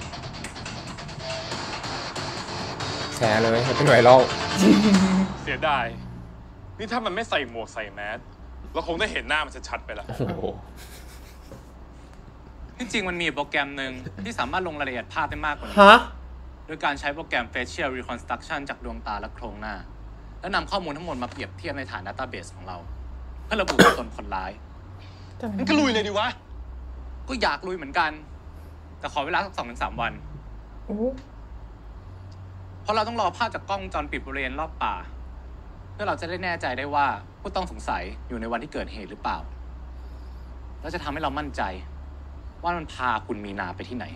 แชร์เลยให้เป็นไวรัลเสียดาย นี่ถ้ามันไม่ใส่หมวกใส่แมสเราคงได้เห็นหน้ามันชัดๆไปแล้วโอ้โหที่จริงมันมีโปรแกรมหนึ่งที่สามารถลงรายละเอียดภาพได้มากกว่านี้ฮะโดยการใช้โปรแกรม Facial Reconstruction จากดวงตาและโครงหน้า แล้วนำข้อมูลทั้งหมดมาเปรียบเทียบในฐาน Database ของเรา เพื่อระบุตัวตนคนร้ายมันก็ลุยเลยดิวะก็อยากลุยเหมือนกัน แต่ขอเวลาสักสองถึงสามวัน เพราะเราต้องรอภาพจากกล้องวงจรปิดบริเวณรอบป่า เพื่อเราจะได้แน่ใจได้ว่าผู้ต้องสงสัยอยู่ในวันที่เกิดเหตุหรือเปล่า แล้วจะทำให้เรามั่นใจ ว่ามันพาคุณมีนาไปที่ไหน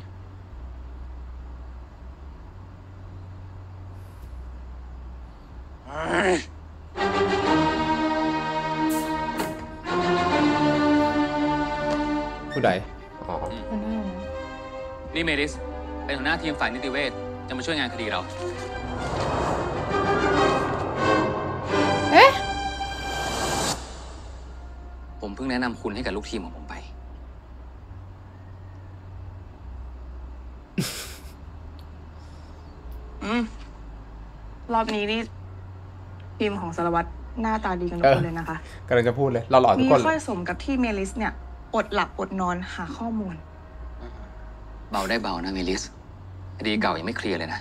ผู้ใดอ๋อนี่เมดิส เป็นหัวหน้าทีมฝ่ายนิติเวชจะมาช่วยงานคดีเราเอ๊ะผมเพิ่งแนะนำคุณให้กับลูกทีมของผมไปอืมรอบนี้นี่ทีมของสารวัตรหน้าตาดีกันทุเอก อคนเลยนะคะกำลังจะพูดเลย เราหล่อทุกมีคนเลค่อยยสมกับที่เมลิสเนี่ยอดหลับอดนอนหาข้อมูลเบาได้เบานะเมลิส คดีเก่ายังไม่เคลียร์เลยนะ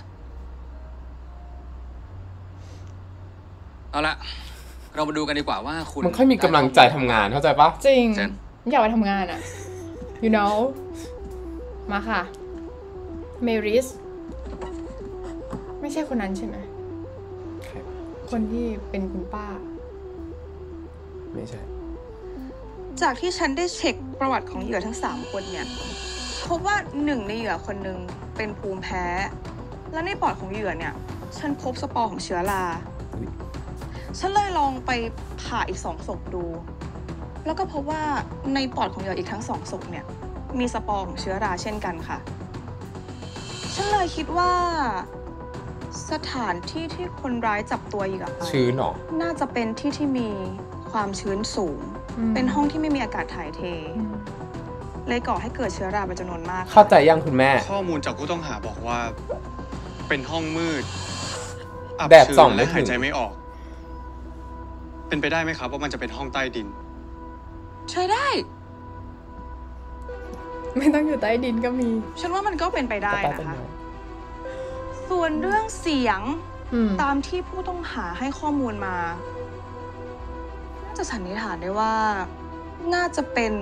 เอาละ เรามาดูกันดีกว่าว่าคุณมันค่อยมีกำลังใจทำงานเข้าใจปะจริงเชิญอยากไปทำงานอ่ะ you know มาค่ะ เมริส ไม่ใช่คนนั้นใช่ไหม คนที่เป็นคุณป้าไม่ใช่จากที่ฉันได้เช็คประวัติของเหยื่อทั้งสามคนเนี่ยพบว่าหนึ่งในเหยื่อคนหนึ่งเป็นภูมิแพ้ และในปอดของเหยื่อเนี่ย ฉันพบสปอร์ของเชื้อรา ฉันเลยลองไปผ่าอีกสองศพดู แล้วก็พบว่าในปอดของเหยื่ออีกทั้งสองศพเนี่ยมีสปอร์ของเชื้อราเช่นกันค่ะ ฉันเลยคิดว่าสถานที่ที่คนร้ายจับตัวเหยื่อไปชื้นหรอน่าจะเป็นที่ที่มีความชื้นสูงอืมเป็นห้องที่ไม่มีอากาศถ่ายเท เลยก่อให้เกิดเชื้อราเป็นจำนวนมากเข้าใจยังคุณแม่ข้อมูลจากผู้ต้องหาบอกว่า เป็นห้องมืด อับแดดชื้ส่องนไม่และถึงหายใจไม่ออก เป็นไปได้ไหมครับว่ามันจะเป็นห้องใต้ดินใช่ได้ไม่ต้องอยู่ใต้ดินก็มีฉันว่ามันก็เป็นไปได้นะคะ ส่วนเรื่องเสียงอืมตามที่ผู้ต้องหาให้ข้อมูลมา น่าจะสันนิษฐานได้ว่า น่าจะเป็น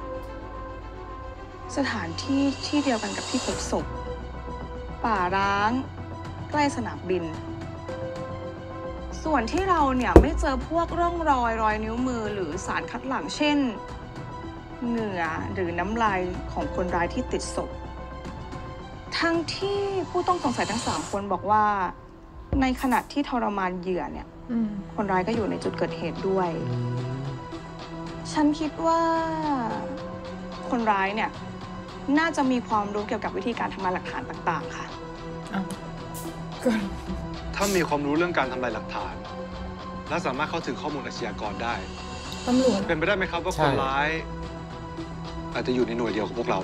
สถานที่ที่เดียวกันกับที่พบศพ ป่าร้างใกล้สนามบิน ส่วนที่เราเนี่ยไม่เจอพวกร่องรอยรอยนิ้วมือหรือสารคัดหลั่งเช่น เหงื่อหรือน้ำลายของคนร้ายที่ติดศพ ทั้งที่ผู้ต้องสงสัยทั้งสามคนบอกว่า ในขณะที่ทรมานเหยื่อเนี่ยอืมคนร้ายก็อยู่ในจุดเกิดเหตุด้วย ฉันคิดว่าคนร้ายเนี่ย น่าจะมีความรู้เกี่ยวกับวิธีการทำลายหลักฐานต่างๆ ค่ะถ้ามีความรู้เรื่องการทำลายหลักฐาน และสามารถเข้าถึงข้อมูลอาชญากรได้ตำรวจเป็นไปได้ไหมครับว่าใช่คนร้าย อาจจะอยู่ในหน่วยเดียวกับพวกเรา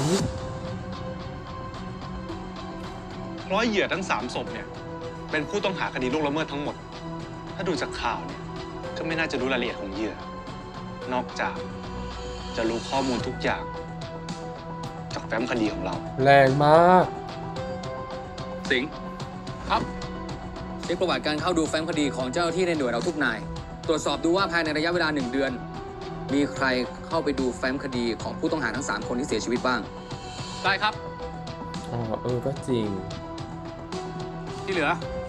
เพราะเหยื่อทั้งสามศพเนี่ย เป็นผู้ต้องหาคดีล่วงละเมิดทั้งหมด ถ้าดูจากข่าวเนี่ย ก็ไม่น่าจะรู้รายละเอียดของเหยื่อ นอกจากจะรู้ข้อมูลทุกอย่าง จากแฟ้มคดีของเราแรงมากสิงห์ครับเช็คประวัติการเข้าดูแฟ้มคดีของเจ้าหน้าที่ในหน่วยเราทุกนาย ตรวจสอบดูว่าภายในระยะเวลาหนึ่งเดือน มีใครเข้าไปดูแฟ้มคดีของผู้ต้องหาทั้งสามคนที่เสียชีวิตบ้างได้ครับอ๋อเออก็จริงที่เหลือ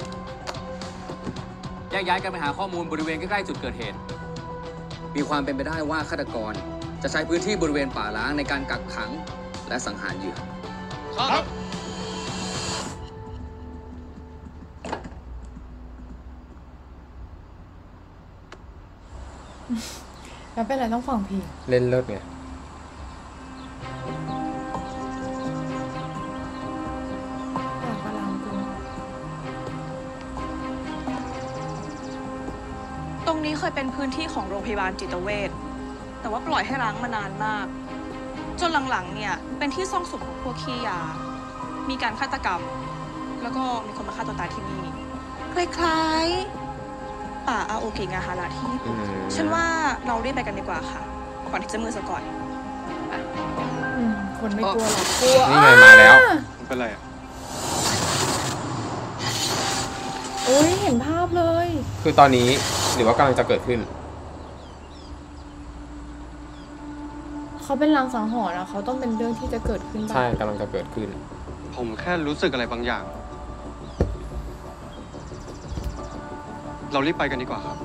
แยกย้ายกันไปหาข้อมูลบริเวณใกล้ๆจุดเกิดเหตุ มีความเป็นไปได้ว่าฆาตกรจะใช้พื้นที่บริเวณป่าล้างในการกักขังและสังหารเหยื่อครับแล้วเป็นอะไรต้องฟังเพลงเล่นเลิศไงป่าพลังกูตรงนี้เคยเป็นพื้นที่ของโรงพยาบาลจิตเวชแต่ว่าปล่อยให้ร้างมานานมาก จนหลังๆเนี่ยเป็นที่ซ่องสุมของพวกขี้ยา มีการฆาตกรรม แล้วก็มีคนมาฆ่าตัวตายที่นี่ คล้ายๆป่าอาโอเกะงาฮาระที่ญี่ปุ่นฉันว่าเรารีบไปกันดีกว่าค่ะ ก่อนที่จะมืดซะก่อนอืมคนไม่กลัวหรอกกลัวนี่ไงมาแล้วมันเป็นไรอ่ะโอ้ยเห็นภาพเลยคือตอนนี้หรือว่ากำลังจะเกิดขึ้นเขาเป็นลางสังหรณ์อะเขาต้องเป็นเรื่องที่จะเกิดขึ้นบ้างใช่กำลังจะเกิดขึ้นผมแค่รู้สึกอะไรบางอย่าง เรารีบไปกันดีกว่าครับ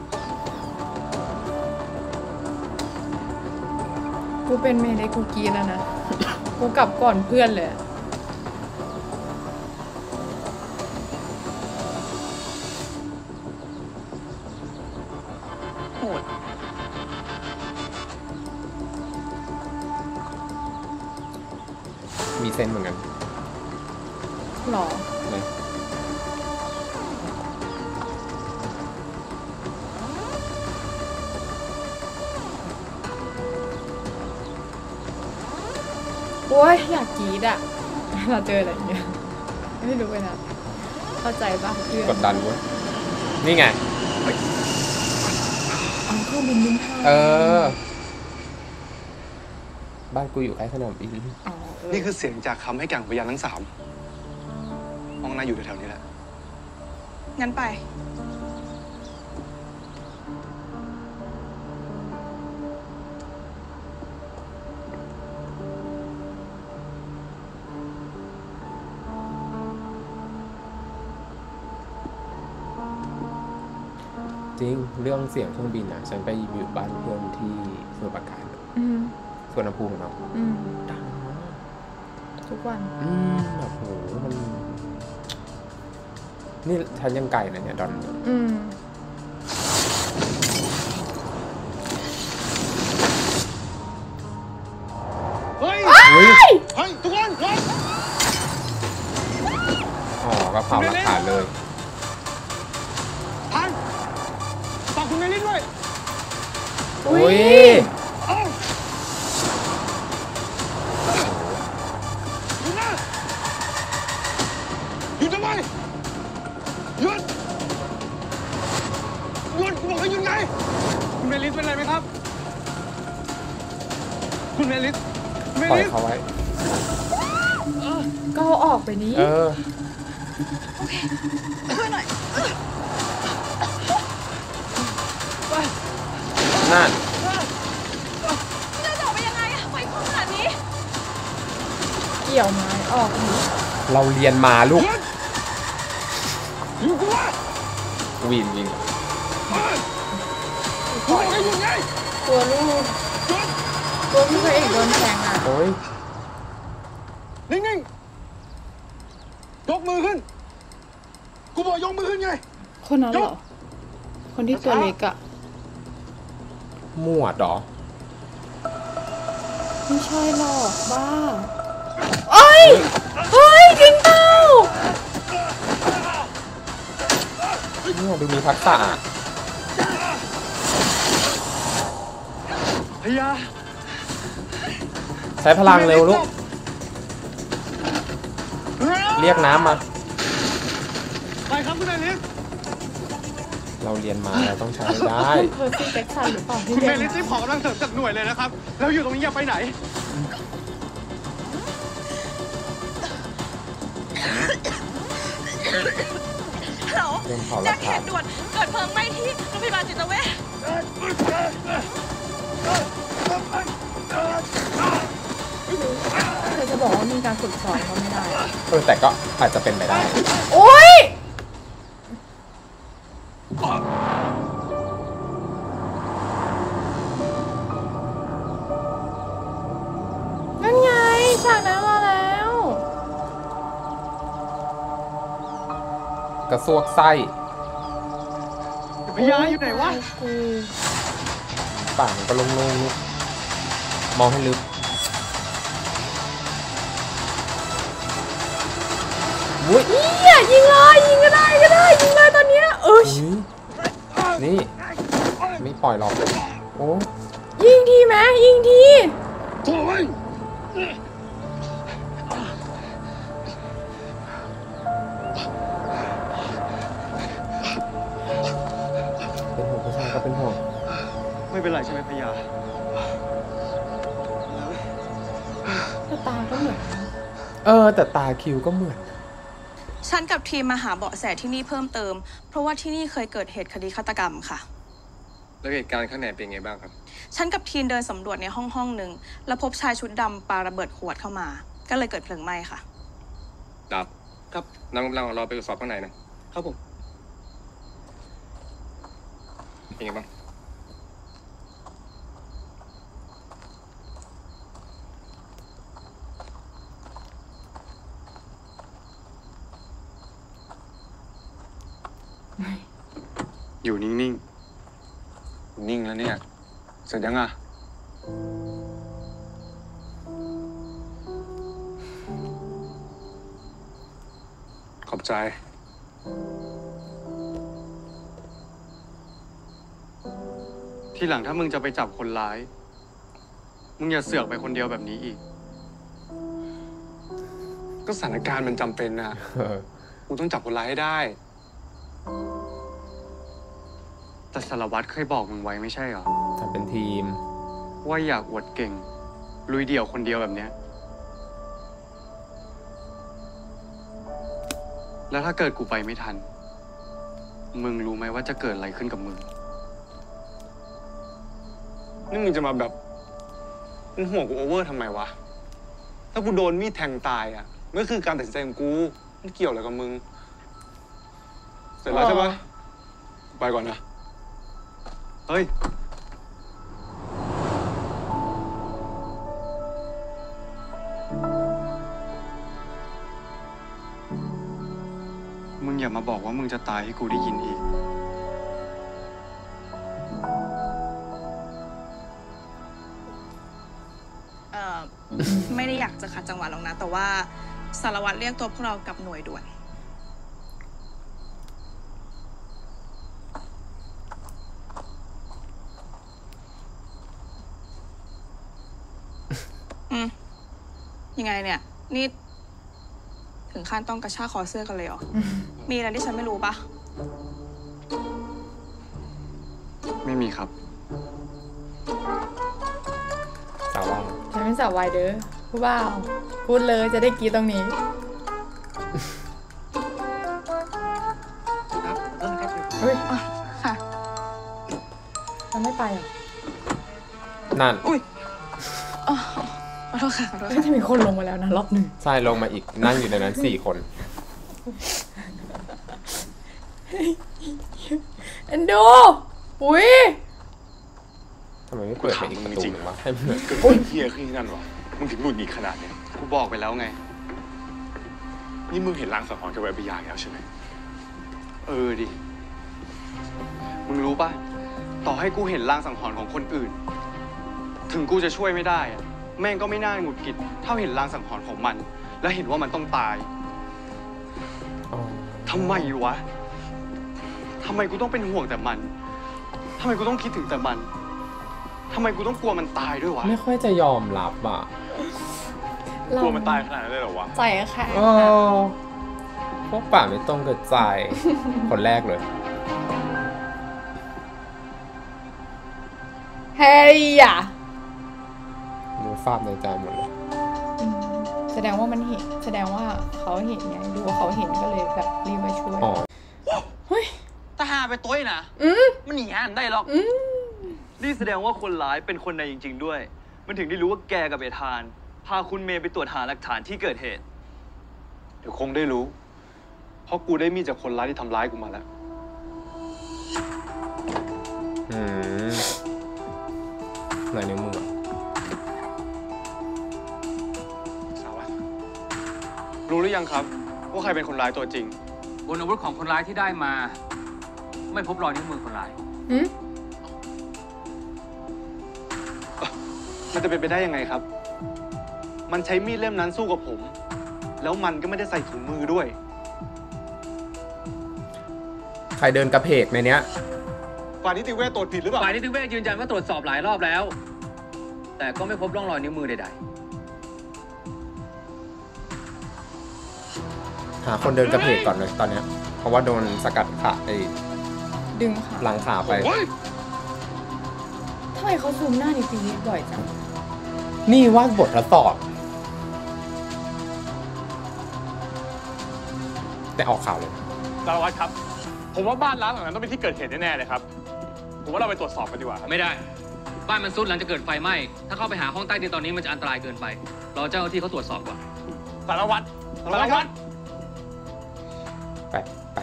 กูเป็นเมย์ได้กูกรีดแล้วนะ กูกลับก่อนเพื่อนเลยอะโหดมีเซนส์เหมือนกันหรอเลยโอ้ยอยากกรีดอะเราเจออะไรอย่างเงี้ยไม่รู้เลยนะเข้าใจป่ะเพื่อนกดดันเว้ยนี่ไงเอาเครื่องบินบินผ่านเออ บ้านกูอยู่ใกล้สนามบินนี่คือเสียงจากคำให้การของพยานทั้งสามห้องน่าอยู่แถวๆนี้แหละงั้นไปจริง เรื่องเสียงเครื่องบินอ่ะ ฉันไปอยู่บ้านเพื่อนที่สมุทรปราการอืมสวนภูมิเนาะอืมดังมากทุกวันอืมแบบโหมัน นี่ฉันยังไกลนะเนี่ยดอนอืมเฮ้ยเฮ้ยเฮ้ย ทุกคนรออ๋อก็เผาหลักฐานเลยทันฝากคุณเมลินด้วยอุ้ยเอ้าหยุดนะหยุดทำไมหยุดหยุดกูบอกให้หยุดไงคุณเมลิสเป็นไรไหมครับ คุณเมลิสเมปล่อยลิสเขาไว้ก็เอาออกไปนี้เออช่วยหน่อยนั่นเราจะออกไปยังไงอะไฟพุ่งขนาดนี้เกี่ยวไม้ออกนี้เราเรียนมาลูกอยู่กูวะวีนยิงกูบอกให้หยุดไงตัวลูกตัวพี่พระเอกโดนแทงอ่ะโอ้ยนิ่งๆ ยกมือขึ้น กูบอกยกมือขึ้นไงคนนั้นเหรอ คนที่ตัวเล็กอ่ะหมวดเหรอไม่ใช่หรอกบ้าเอ้ย เฮ้ยจริงเปล่าเนี่ยดูมีทักษะอะพยาใช้พลังเร็วลูก เรียกน้ำมาไปครับคุณเมลิสเราเรียนมาเราต้องใช้ได้เพอร์ซี่แจ็คสันหรือเปล่าที่คุณเรีเมยนลิสรีบขอกำลังเสริมจากหน่วยเลยนะครับ แล้วอยู่ตรงนี้อย่าไปไหนฮัลโหลเรื่องขอหแจ้ลังกเหฐานตุด่วนเกิดเพลิงไหม้ที่โรงพยาบาลจิตเวชเธอจะบอกว่ามีการฝึกสอนเขาไม่ได้เออแต่ก็อาจจะเป็นไปได้โอ๊ยนั่นไงฉากนั้นมาแล้วกระซวกไส้พยาอยู่ไหนวะปากมันก็โล่งๆลูกมองให้ลึกวุ้ยเนี่ยยิงเลยยิงก็ได้ก็ได้ยิงเลยตอนเนี้ยเออนี่ไม่ปล่อยหรอกโอ้ยิงทีไหมยิงทีเป็นห่วงผู้ชายก็เป็นห่วงไม่เป็นไรใช่ไหมพยาแต่ตาก็เหมือนเออแต่ตาคิวก็เหมือนฉันกับทีมมาหาเบาะแสที่นี่เพิ่มเติม เพราะว่าที่นี่เคยเกิดเหตุคดีฆาตกรรมค่ะแล้วเหตุการณ์ข้างในเป็นไงบ้างครับฉันกับทีมเดินสำรวจในห้องห้องหนึ่งแล้วพบชายชุดดำปาระเบิดขวดเข้ามา ก็เลยเกิดเพลิงไหม้ค่ะดับ ครับนำกำลังเราไปตรวจสอบข้างในนะ ครับผม เป็นไงบ้างอยู่นิ่งๆ นิ่งแล้วเนี่ย เสร็จยังอ่ะ ขอบใจ ที่หลังถ้ามึงจะไปจับคนร้าย มึงอย่าเสือกไปคนเดียวแบบนี้อีก ก็สถานการณ์มันจำเป็นนะกูต้องจับคนร้ายให้ได้ แต่สารวัตรเคยบอกมึงไว้ไม่ใช่เหรอจะเป็นทีมว่าอยากอวดเก่ง ลุยเดี่ยวคนเดียวแบบเนี้ย แล้วถ้าเกิดกูไปไม่ทัน มึงรู้ไหมว่าจะเกิดอะไรขึ้นกับมึง นี่มึงจะมาแบบเป็นห่วงกูโอเวอร์ทำไมวะ ถ้ากูโดนมีดแทงตายอ่ะมันก็คือการตัดสินใจของกูไม่เกี่ยวอะไรกับมึง เสร็จแล้วใช่ปะไปก่อนนะ เฮ้ย มึงอย่ามาบอกว่ามึงจะตายให้กูได้ยินอีกเอ่อ ไม่ได้อยากจะขัดจังหวะหรอกนะ แต่ว่าสารวัตรเรียกตัวพวกเรากับหน่วยด่วน อืมยังไงเนี่ย นี่ ถึงขั้นต้องกระชากคอเสื้อกันเลยเหรอ มีอะไรที่ฉันไม่รู้ปะไม่มีครับสาววายฉันเป็นสาววายเด้อพูดว่าพูดเลยจะได้กรีดตรงนี้ครับเออครับเฮ้ยค่ะมันไม่ไปเหรอนั่นอุ้ยอ๋อขอโทษค่ะขอโทษเฮ้ยค่ะจะมีคนลงมาแล้วนะรอบหนึ่งใช่ลงมาอีกนั่งอยู่ในนั้นสี่คนเอ็นดูอุ้ยทำไมไม่เปิดไปอีกประตูหนึ่งวะให้มันเหมือนเกิดอะไรเฮี้ยขึ้นที่นั่นวะ มึงถึงหงุดหงิดขนาดเนี้ยกูบอกไปแล้วไงนี่มึงเห็นลางสังหรณ์กับไอ้ปิยาแล้วใช่ไหมเออดิ มึงรู้ป่ะ ต่อให้กูเห็นลางสังหรณ์ของคนอื่น ถึงกูจะช่วยไม่ได้อะแม่งก็ไม่น่าหงุดหงิดเท่าเห็นลางสังหรณ์ของมัน และเห็นว่ามันต้องตายทำไมวะทำไมกูต้องเป็นห่วงแต่มันทำไมกูต้องคิดถึงแต่มันทำไมกูต้องกลัวมันตายด้วยวะไม่ค่อยจะยอมรับอ่ะกลัวมันตายขนาดนั้นเลยเหรอวะใจแข็งโอ้พวกป่าไม่ตรงกับใจ คนแรกเลยเฮ้ยอ่ะรู้ฟาบในใจหมดเลยอืมแสดงว่ามันเห็น แสดงว่าเขาเห็นไง ดูว่าเขาเห็นก็เลยแบบรีบมาช่วยอ๋อไปต้อยนะมันหนีงานได้หรอกนี่แสดงว่าคนร้ายเป็นคนในจริงๆด้วยมันถึงได้รู้ว่าแกกับไอ้ทานพาคุณเมย์ไปตรวจหาหลักฐานที่เกิดเหตุเดี๋ยวคงได้รู้เพราะกูได้มีดจากคนร้ายที่ทำร้ายกูมาแล้วอืมไหนในมือสาวะรู้หรือยังครับว่าใครเป็นคนร้ายตัวจริงบนอาวุธของคนร้ายที่ได้มา ไม่พบรอยนิ้วมือคนร้ายมันจะเป็นไปได้ยังไงครับมันใช้มีดเล่มนั้นสู้กับผมแล้วมันก็ไม่ได้ใส่ถุงมือด้วยใครเดินกระเพกในเนี้ยฝ่ายนิติเวชตรวจผิดหรือเปล่าฝ่ายนิติเวชยืนยันว่าตรวจสอบหลายรอบแล้วแต่ก็ไม่พบร่องรอยนิ้วมือใดๆหาคนเดินกระเพกก่อนเลยตอนเนี้ยเพราะว่าโดนสกัดขาไอ้ดึงขาหลังขาไปทำไมเขาซูมหน้าในทีวีบ่อยจังนี่ว่าบททดสอบแต่ออกข่าวเลยสารวัตรครับผมว่าบ้านร้างหลังนั้นต้องเป็นที่เกิดเหตุแน่ๆเลยครับผมว่าเราไปตรวจสอบกันดีกว่าไม่ได้บ้านมันซุดหลังจากเกิดไฟไหม้ถ้าเข้าไปหาห้องใต้ดินตอนนี้มันจะอันตรายเกินไปรอเจ้าหน้าที่เขาตรวจสอบก่อนสารวัตรสารวัตรไปไป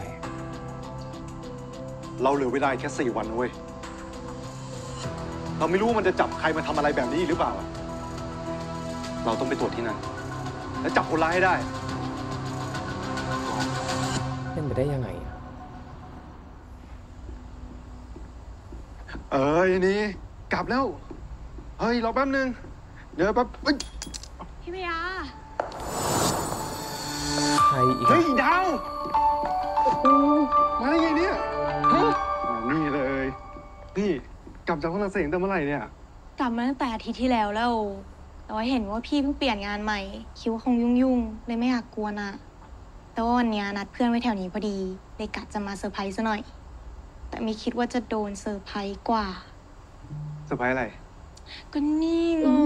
เราเหลือเวลาแค่สี่วันเว้ยเราไม่รู้ว่ามันจะจับใครมาทำอะไรแบบนี้หรือเปล่าเราต้องไปตรวจที่นั่นและจับคนร้ายให้ได้เป็นไปได้ยังไงเอ้ยนี่กลับแล้วเฮ้ยรอแป๊บนึงเดี๋ยวแป๊บพี่พยาใครอีกเฮ้ยดาวมาได้ไงเนี่ยนี่เลยนี่กลับจากฝรั่งเศสตั้งเมื่อไหร่เนี่ยกลับมาตั้งแต่อาทิตย์ที่แล้วแล้วแต่ว่าเห็นว่าพี่เพิ่งเปลี่ยนงานใหม่คิดว่าคงยุ่งๆเลยไม่อยากกวนอ่ะแต่ว่าวันนี้นัดเพื่อนไว้แถวนี้พอดีเลยกะจะมาเซอร์ไพรส์ซะหน่อยแต่ไม่คิดว่าจะโดนเซอร์ไพรส์กว่าเซอร์ไพรส์อะไรก็นี่ไง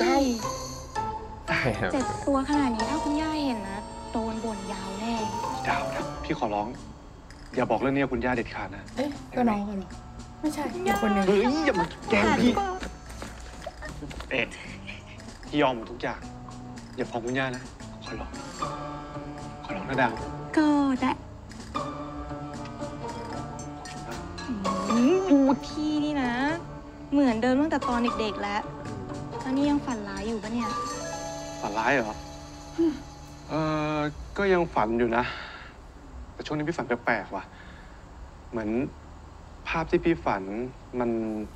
เจ็บตัวขนาดนี้ถ้าคุณย่าเห็นนะโดนบ่นยาวแน่ดาวนะพี่ขอร้องอย่าบอกเรื่องนี้คุณย่าเด็ดขาดนะเอ๊ะก็น้องกันหรอไม่ใช่อีกคนนึงเฮ้ยอย่ามาแกล้งพี่เอ็ดพี่ยอมหมดทุกอย่างอย่าฟ้องคุณย่านะขอร้องขอร้องนะดาวก็ได้ดูพี่นี่นะเหมือนเดิมตั้งแต่ตอนเด็กๆแล้วตอนนี้ยังฝันร้ายอยู่ปะเนี่ยฝันร้ายเหรอเออก็ยังฝันอยู่นะแต่ช่วงนี้พี่ฝันแปลกๆว่ะเหมือนภาพที่พี่ฝันมัน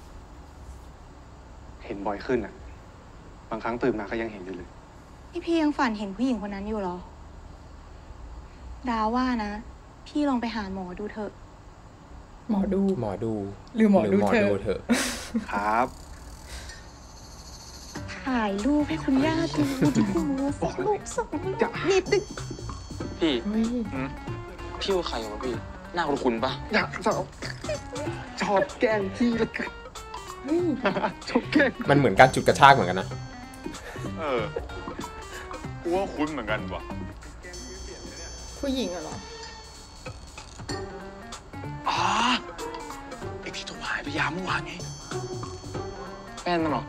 เห็นบ่อยขึ้นอ่ะบางครั้งตื่นมาก็ยังเห็นอยู่เลยพี่พี่ยังฝันเห็นผู้หญิงคนนั้นอยู่หรอดาว่านะพี่ลองไปหาหมอดูเถอะหมอดูหมอดูหรือหมอดูเถอะครับถ่ายรูปให้คุณย่าดูบอกรูปส่งนิดนึงพี่พี่ว่าใครวะพี่หน้าคุ้นๆปะอยากชอบชอบแกล้งพี่เลยชอบแกล้งมันเหมือนการจุดกระชากเหมือนกันนะเออกูว่าคุ้นเหมือนกันว่ะผู้หญิงอะเหรออ๋อไอ้ที่ถูกหายไปยามเมื่อวานไงแฟนมันหรอ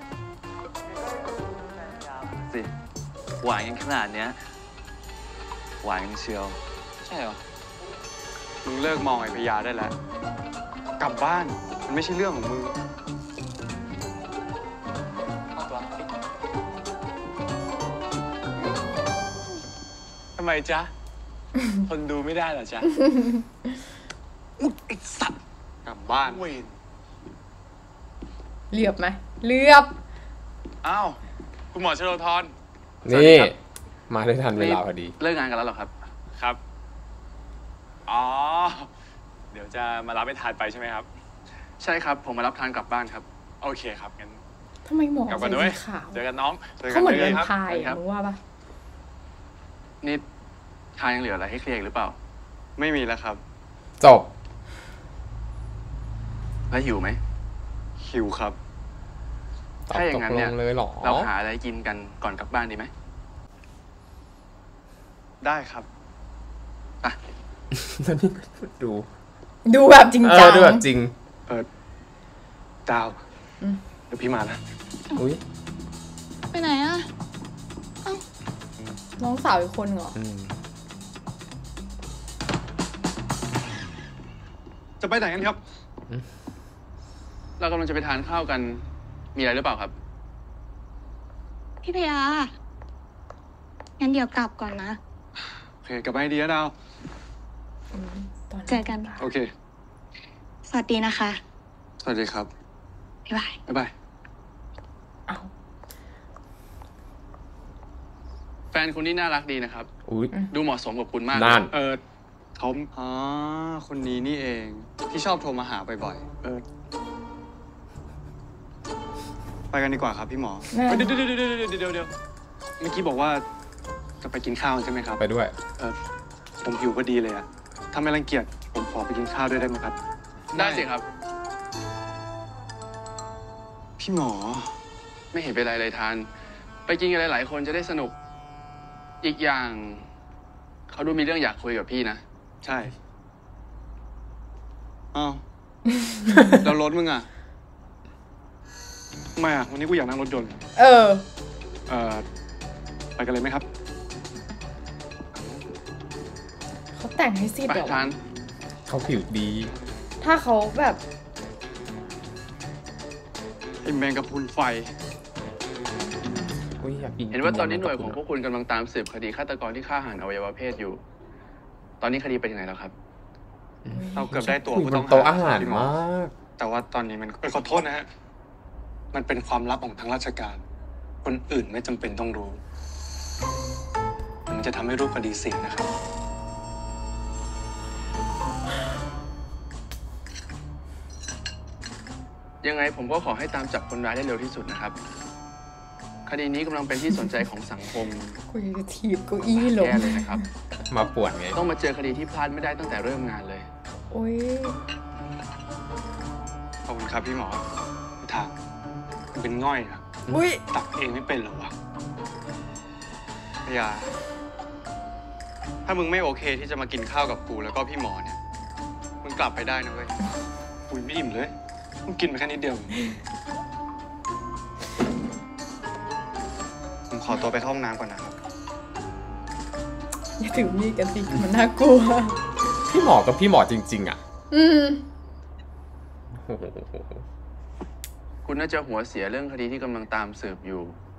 สิหวานกันขนาดเนี้ยหวานกันเชียวใช่เหรอมึงเลิกมองไอ้พยาได้แล้วกลับบ้านมันไม่ใช่เรื่องของมึงทำไมจ๊ะคนดูไม่ได้เหรอจ๊ะมุดไอ้สัตว์กลับบ้านเวนเรียบไหมเรียบอ้าวคุณหมอชโลธรนี่มาได้ทันเวลาพอดีเลิกงานกันแล้วเหรอครับครับอ๋อเดี๋ยวจะมารับไปทานไปใช่ไหมครับใช่ครับผมมารับทานกลับบ้านครับโอเคครับงั้นทำไมหมอใส่สีขาวเจอกันน้องเขาเหมือนเป็นพายมึงว่าปะนี่ทานยังเหลืออะไรให้เคลียร์หรือเปล่าไม่มีแล้วครับจบแล้วหิวไหมหิวครับถ้าอย่างนั้นเนี่ยเราหาอะไรกินกันก่อนกลับบ้านดีไหมได้ครับอ่ะตอนนี้ดูดูแบบจริงจังดูแบบจริงเออดาวเดี๋ยวพี่มานะอุ้ยไปไหนอะน้องสาวอีกคนเหรอจะไปไหนกันครับเรากำลังจะไปทานข้าวกัน มีอะไรหรือเปล่าครับพี่พยา งั้นเดี๋ยวกลับก่อนนะโอเค กลับมาให้ดีนะดาวเจอกันโอเคสวัสดีนะคะสวัสดีครับบ๊ายบายบ๊ายบายแฟนคุณนี่น่ารักดีนะครับอุ้ยดูเหมาะสมกับคุณมากนั่นเออเขาอ๋อ คนนี้นี่เอง ที่ชอบโทรมาหาบ่อยๆ เออ ไปกันดีกว่าครับพี่หมอ เดี๋ยวเดี๋ยวเดี๋ยวเดี๋ยวเดี๋ยวเดี๋ยวเมื่อกี้บอกว่าจะไปกินข้าวใช่ไหมครับไปด้วยเออผมหิวพอดีเลยอะถ้าไม่รังเกียจผมขอไปกินข้าวด้วยได้ไหมครับได้สิครับพี่หมอไม่เห็นเป็นไรเลยทาน ไปกินกันหลายๆคนจะได้สนุก อีกอย่าง เขาดูมีเรื่องอยากคุยกับพี่นะใช่ อ้าว แล้วรถมึงอะทำไมอะวันนี้กูอยากนั่งรถยนต์เออเออไปกันเลยไหมครับเขาแต่งให้ซีดไปเหรอทานเขาผิวดีถ้าเขาแบบไอ้แมงกะพรุนไฟอุ้ยอยากกินเห็นว่าตอนนี้หน่วยของพวกคุณกำลังตามสืบคดีฆาตกรที่ฆ่าหันอวัยวะเพศอยู่ ตอนนี้คดีเป็นยังไงแล้วครับเราเกือบได้ตัวคุยผู้บต้องนหาโต๊ะอาหารพี่หมากแต่ว่าตอนนี้มันขอโทษนะฮะ มันเป็นความลับของทางราชการ คนอื่นไม่จำเป็นต้องรู้ มันจะทำให้รูปคดีเสียนะครับยังไงผมก็ขอให้ตามจับคนร้ายได้เร็วที่สุดนะครับ คดีนี้กำลังเป็นที่สนใจของสังคมคุยจะถีบเก้าอี้ลงแย่เลยนะครับมาป่วนไงต้องมาเจอคดีที่พลาดไม่ได้ตั้งแต่เริ่มงานเลยโอ้ยขอบคุณครับพี่หมอถามมันเป็นง่อยอะอุ้ยตักเองไม่เป็นเหรอวะพยา ถ้ามึงไม่โอเคที่จะมากินข้าวกับกูแล้วก็พี่หมอเนี่ย มึงกลับไปได้นะเว้ยกูยังไม่อิ่มเลย มึงกินไปแค่นิดเดียว ผมขอตัวไปเข้าห้องน้ำก่อนนะครับอย่าถือมีดกันสิมันน่ากลัวพี่หมอกับพี่หมอจริง ๆ อ่ะอืมคุณน่าจะหัวเสียเรื่องคดีที่กำลังตามสืบอยู่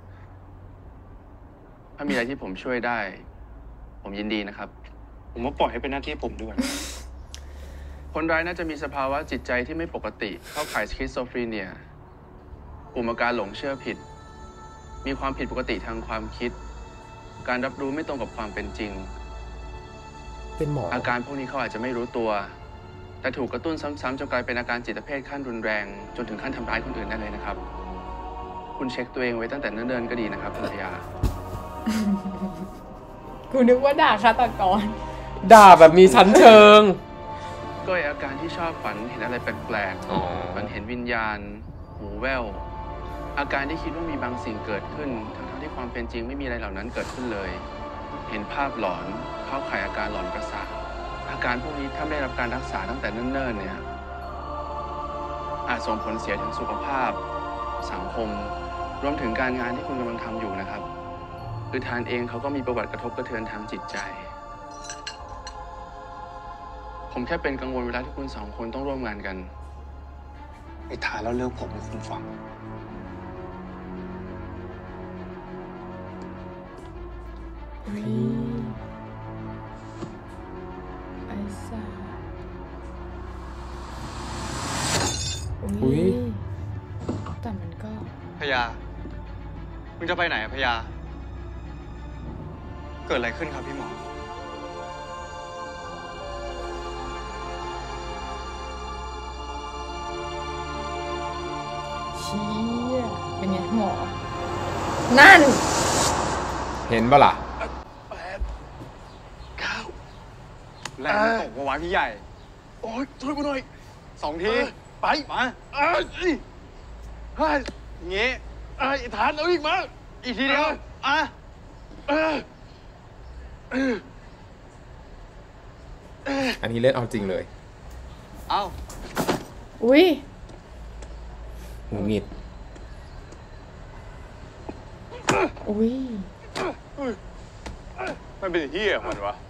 ถ้ามีอะไรที่ผมช่วยได้ ผมยินดีนะครับผมว่าปล่อยให้เป็นหน้าที่ผมด้วยคนร้ายน่าจะมีสภาวะจิตใจที่ไม่ปกติ เข้าข่ายสคิสโซฟรีเนีย กลุ่มอาการหลงเชื่อผิด มีความผิดปกติทางความคิด การรับรู้ไม่ตรงกับความเป็นจริงเป็นหมออาการพวกนี้เขาอาจจะไม่รู้ตัว แต่ถูกกระตุ้นซ้ำๆจนกลายเป็นอาการจิตเภทขั้นรุนแรง จนถึงขั้นทำร้ายคนอื่นได้เลยนะครับ คุณเช็คตัวเองไว้ตั้งแต่เนิ่นๆก็ดีนะครับคุณพยากูนึกว่าด่าฆาตกรด่าแบบมีชั้นเชิงก็ไอ้อาการที่ชอบฝันเห็นอะไรแปลกๆฝันเห็นวิญญาณ หูแว่ว อาการที่คิดว่ามีบางสิ่งเกิดขึ้น ทั้งๆที่ความเป็นจริงไม่มีอะไรเหล่านั้นเกิดขึ้นเลย เห็นภาพหลอน เข้าข่ายอาการหลอนประสาท อาการพวกนี้ถ้าไม่ได้รับการรักษาตั้งแต่เนิ่นๆเนี่ย อาจส่งผลเสียถึงสุขภาพ สังคม รวมถึงการงานที่คุณกำลังทำอยู่นะครับ คือทานเองเขาก็มีประวัติกระทบกระเทือนทางจิตใจ ผมแค่เป็นกังวลเวลาที่คุณสองคนต้องร่วมงานกันไอ้ทานแล้วเรื่องผมให้คุณฟังไอ้ซ่าอุ้ยแต่มันก็พยา มึงจะไปไหนอะพยา เกิดอะไรขึ้นครับพี่หมอเชี่ยเป็นไงหมอ นั่นเห็นปะล่ะแรงตกมาวะพี่ใหญ่โอ้ยช่วยกูหน่อยสองทีไปมาเอ้ยเฮ้ยอย่างงี้เอ้ยฐานเอาอีกมาอีกทีเดียว อ่ะเออเอออันนี้เล่นเอาจริงเลยเอ้าอุ้ยหงุดหงิดอุ้ยมันเป็นเหี้ยมันวะ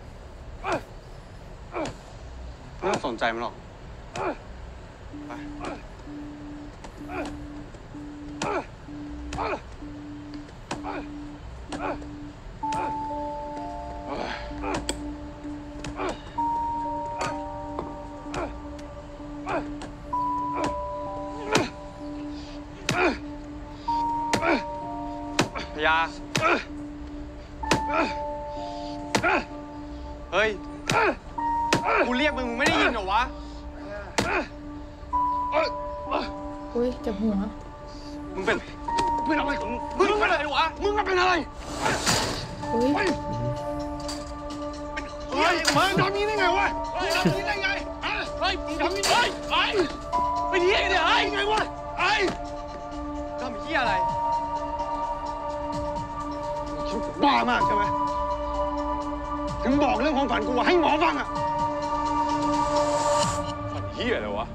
ไม่ต้องสนใจมันหรอกไป พยา เฮ้ย กูเรียกมึงมึงไม่ได้ยินเหรอวะอุ้ยเจ็บหัวมึงเป็นมึงเป็นอะไรของมึงมึงเป็นอะไรวะ มึงเป็นอะไรอุ้ยเฮ้ยมึงทำนี้ได้ไงวะเฮ้ยทำนี้ได้ไงฮะเฮ้ยมึงทำนี้ได้ไอ้ไปเที่ยกันเนี่ยไอ้ไงวะไอ้ทำเที่ยอะไรคิดบ้ามากใช่ไหมถึงบอกเรื่องความฝันกูให้หมอฟังอ่ะฝันเหี้ยอะไรวะ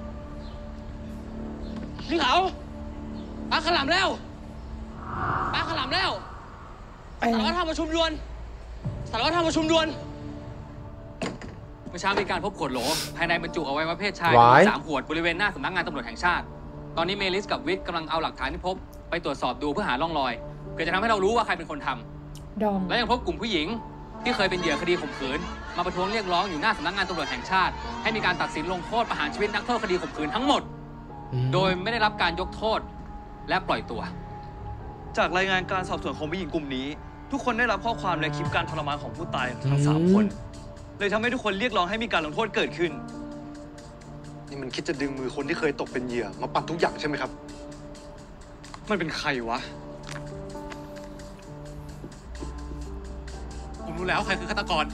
พี่เขาปลาขลำแล้วปลาขลำแล้วสารวัตรทำประชุมด่วนสารวัตรทำประชุมด่วนเมื่อเช้ามีการพบขวดโหลภายในบรรจุอวัยวะเพศชายสามขวดบริเวณหน้าสำนักงานตำรวจแห่งชาติตอนนี้เมลิสกับวิทย์กำลังเอาหลักฐานที่พบไปตรวจสอบดูเพื่อหาร่องรอยเพื่อจะทำให้เรารู้ว่าใครเป็นคนทำดองและยังพบกลุ่มผู้หญิงที่เคยเป็นเหยื่อคดีข่มขืนมาประท้วงเรียกร้องอยู่หน้าสำนักงานตำรวจแห่งชาติให้มีการตัดสินลงโทษประหารชีวิตนักโทษคดีข่มขืนทั้งหมดโดยไม่ได้รับการยกโทษและปล่อยตัวจากรายงานการสอบสวนของผู้หญิงกลุ่มนี้ทุกคนได้รับข้อความและคลิปการทรมานของผู้ตายทั้งสามคนเลยทำให้ทุกคนเรียกร้องให้มีการลงโทษเกิดขึ้นนี่มันคิดจะดึงมือคนที่เคยตกเป็นเหยื่อมาปั่นทุกอย่างใช่ไหมครับมันเป็นใครวะผมรู้แล้วใครคือฆาตกร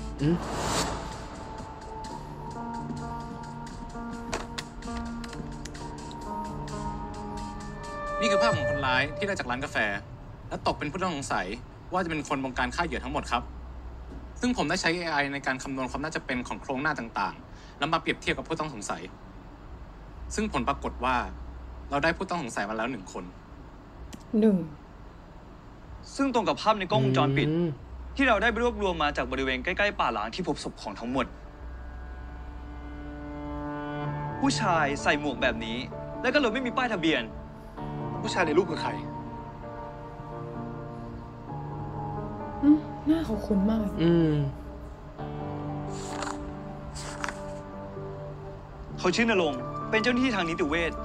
นี่คือภาพของคนร้ายที่ได้จากร้านกาแฟและตกเป็นผู้ต้องสงสัยว่าจะเป็นคนบงการฆ่าเหยื่อทั้งหมดครับซึ่งผมได้ใช้ เอ ไอ ในการคำนวณความน่าจะเป็นของโครงหน้าต่างๆแล้วมาเปรียบเทียบกับผู้ต้องสงสัยซึ่งผลปรากฏว่าเราได้ผู้ต้องสงสัยมาแล้วหนึ่งคนหนึ่งซึ่งตรงกับภาพในกล้องวงจรปิดที่เราได้รวบรวมมาจากบริเวณใกล้ๆป่าหลางที่พบศพของทั้งหมดผู้ชายใส่หมวกแบบนี้และก็รถไม่มีป้ายทะเบียนผู้ชายในรูปคือใครอืมหน้าเขาคุ้นมากอืมเขาชื่อนรงค์เป็นเจ้าหน้าที่ทางนิติเวช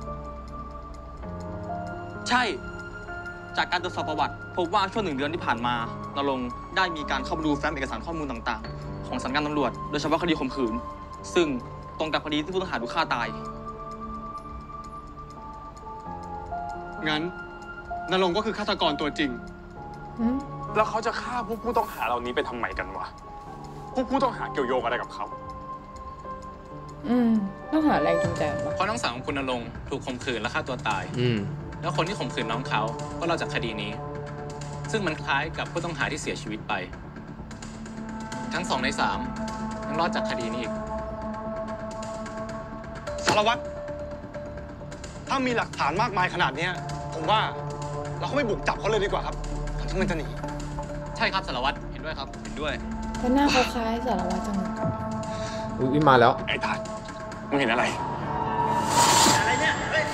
ใช่จากการตรวจสอบประวัติพบว่าช่วงหนึ่งเดือนที่ผ่านมานรงค์ได้มีการเข้ามาดูแฟ้มเอกสารข้อมูลต่างๆของสำนักงานตำรวจโดยเฉพาะคดีข่มขืนซึ่งตรงกับคดีที่ผู้ต้องหาถูกฆ่าตายงั้นนรงค์ก็คือฆาตกรตัวจริงแล้วเขาจะฆ่าพวกผู้ต้องหาเหล่านี้ไปทำไมกันวะพวกผู้ต้องหาเกี่ยวโยงอะไรกับเขาอืมต้องหาแรงจูงใจวะเพราะน้องสาวของคุณณรงค์ถูกข่มขืนและฆ่าตัวตายอืมแล้วคนที่ข่มขืนน้องเขาก็รอดจากคดีนี้ซึ่งมันคล้ายกับผู้ต้องหาที่เสียชีวิตไปทั้งสองในสามยังรอดจากคดีนี้อีกสารวัตรถ้ามีหลักฐานมากมายขนาดนี้ผมว่าเราก็ไม่บุกจับเขาเลยดีกว่าครับก่อนที่มันจะหนีใช่ครับสารวัตรเห็นด้วยครับเห็นด้วยแต่หน้าเขาคล้ายสารวัตรจังเลยอุ้ยมาแล้วไอ้ทัดมึงเห็นอะไรอะไรเนี่ย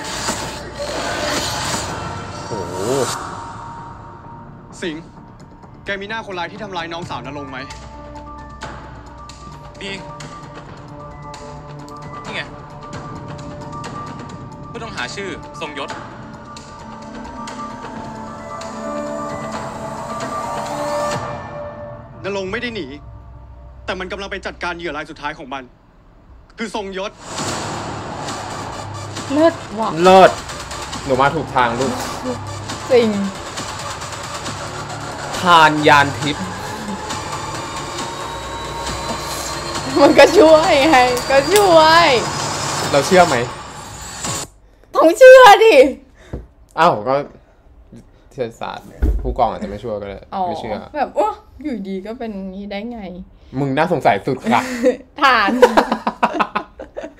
โอ้โหสิงห์แกมีหน้าคนร้ายที่ทำร้ายน้องสาวนรงค์ไหมมีนี่ไงผู้ต้องหาชื่อทรงยศณรงค์ไม่ได้หนีแต่มันกำลังไปจัดการเหยื่อรายสุดท้ายของมันคือทรงยศเลิศว่ะเลิศหนูมาถูกทางลูกจริงทานยานทิพย์มันก็ช่วยไงก็ช่วยเราเชื่อไหมต้องเชื่อดิอ้าวก็เชื่อศาสตร์ผู้กองอาจจะไม่เชื่อก็ได้ไม่เชื่อแบบโอ้อยู่ดีก็เป็นนี้ได้ไงมึงน่าสงสัยสุดค่ะฐาน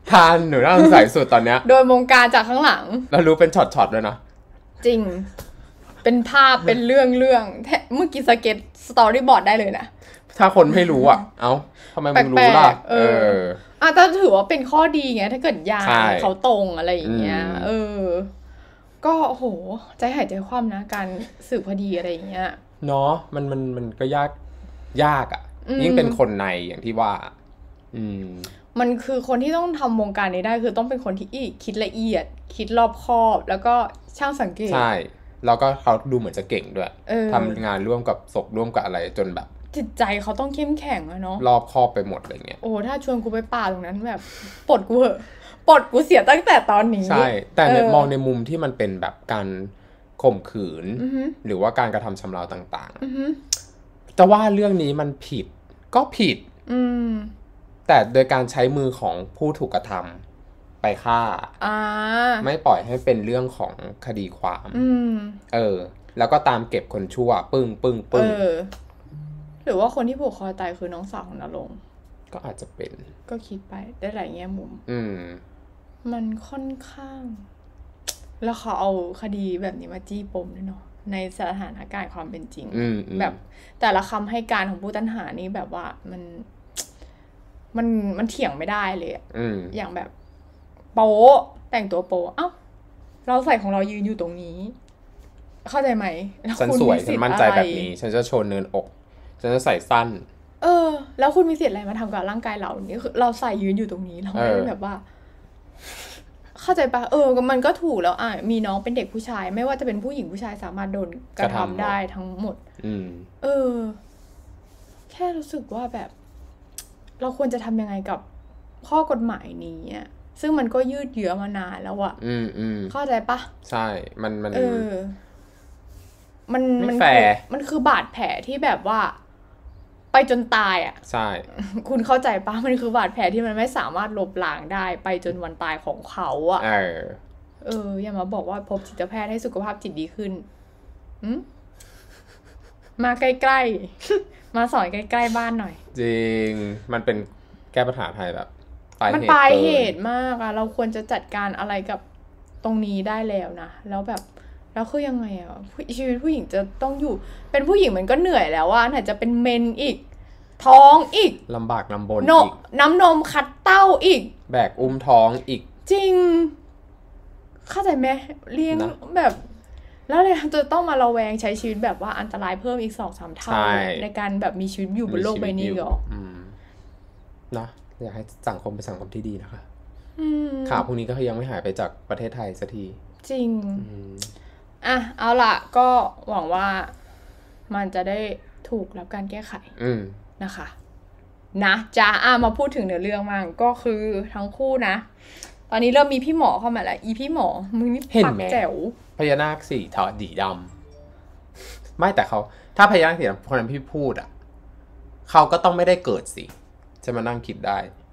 ทานหนูน่าสงสัยสุดตอนเนี้ยโดยมงการจากข้างหลังแล้วรู้เป็นช็อตๆด้วยนะจริงเป็นภาพเป็นเรื่องเรื่องเมื่อกี้สเก็ตสตอรี่บอร์ดได้เลยนะถ้าคนไม่รู้อ่ะเอ้าทำไมมึงรู้ล่ะเอออ่ะแต่ถือว่าเป็นข้อดีไงถ้าเกิดยางเขาตรงอะไรอย่างเงี้ยเออก็โหใจหายใจคว่ำนะการสืบคดีอะไรอย่างเงี้ยเนาะมันมันมันก็ยากยากอ่ะยิ่งเป็นคนในอย่างที่ว่าอืมมันคือคนที่ต้องทำวงการนี้ได้คือต้องเป็นคนที่คิดละเอียดคิดรอบคอบแล้วก็ช่างสังเกตใช่แล้วก็เขาดูเหมือนจะเก่งด้วยทำงานร่วมกับศพร่วมกับอะไรจนแบบจิตใจเขาต้องเข้มแข็งอะเนาะรอบคอบไปหมดอะไรเงี้ยโอ้ถ้าชวนกูไปป่าตรงนั้นแบบปลดกูเหอะปลดกูเสียตั้งแต่ตอนนี้ใช่แต่มองในมุมที่มันเป็นแบบการข่มขืนหรือว่าการกระทำชำเราต่างๆจะว่าเรื่องนี้มันผิดก็ผิดแต่โดยการใช้มือของผู้ถูกกระทำไปฆ่าไม่ปล่อยให้เป็นเรื่องของคดีความเออแล้วก็ตามเก็บคนชั่วปึ้งปึ้งปึ้งหรือว่าคนที่ผูกคอตายคือน้องสาวของนรงค์ก็อาจจะเป็นก็คิดไปได้หลายแง่มุมอืมมันค่อนข้างแล้วเขาเอาคดีแบบนี้มาจี้ปมด้วยเนาะในสถานการณ์ความเป็นจริงแบบแต่ละคำให้การของผู้ต้องหานี่แบบว่ามันมันมันเถียงไม่ได้เลยอ่ะอย่างแบบโป๊แต่งตัวโป๊เอ้าเราใส่ของเรายืนอยู่ตรงนี้เข้าใจไหมฉันสวยฉันมั่นใจแบบนี้ฉันจะโชว์เนินอกฉันจะใส่สั้นเออแล้วคุณมีสิทธิ์อะไรมาทำกับร่างกายเราอย่างนี้คือเราใส่ยืนอยู่ตรงนี้เราไม่ได้แบบว่าเข้าใจปะเออมันก็ถูกแล้วอ่ะมีน้องเป็นเด็กผู้ชายไม่ว่าจะเป็นผู้หญิงผู้ชายสามารถโดนกระทำได้ทั้งหมดเออแค่รู้สึกว่าแบบเราควรจะทำยังไงกับข้อกฎหมายนี้อ่ะซึ่งมันก็ยืดเยื้อมานานแล้วอ่ะเข้าใจปะใช่มันมันเออมันมันมันคือบาดแผลที่แบบว่าไปจนตายอ่ะใช่คุณเข้าใจปะมันคือบาดแผลที่มันไม่สามารถลบล้างได้ไปจนวันตายของเขาอ่ะเออเอออย่ามาบอกว่าพบจิตแพทย์ให้สุขภาพจิตดีขึ้นอืมมาใกล้ๆมาสอนใกล้ๆบ้านหน่อยจริงมันเป็นแก้ปัญหาไทยแบบมันปลายเหตุมากอะเราควรจะจัดการอะไรกับตรงนี้ได้แล้วนะแล้วแบบแล้วคือยังไงอ่ะชีวิตผู้หญิงจะต้องอยู่เป็นผู้หญิงมันก็เหนื่อยแล้วว่าไหนจะเป็นเมนอีกท้องอีกลำบากลำบนอีกน้ำนมคัดเต้าอีกแบกอุ้มท้องอีกจริงเข้าใจไหมเลี้ยงแบบแล้วเลยจะต้องมาระแวงใช้ชีวิตแบบว่าอันตรายเพิ่มอีกสองสามเท่าในการแบบมีชีวิตอยู่บนโลกใบนี้หรอนะอยากให้สังคมเป็นสังคมที่ดีนะคะข่าวพวกนี้ก็ยังไม่หายไปจากประเทศไทยสักทีจริงอ่ะเอาล่ะก็หวังว่ามันจะได้ถูกรับการแก้ไขนะคะนะจ้าอ่ะมาพูดถึงเนื้อเรื่องมั่งก็คือทั้งคู่นะตอนนี้เริ่มมีพี่หมอเข้ามาแล้วอีพี่หมอมึงนี่ปากแจ๋วพญานาคสีทอดดีดำไม่แต่เขาถ้าพญานาคสีดำคนนั้นพี่พูดอ่ะเขาก็ต้องไม่ได้เกิดสิจะมานั่งคิดได้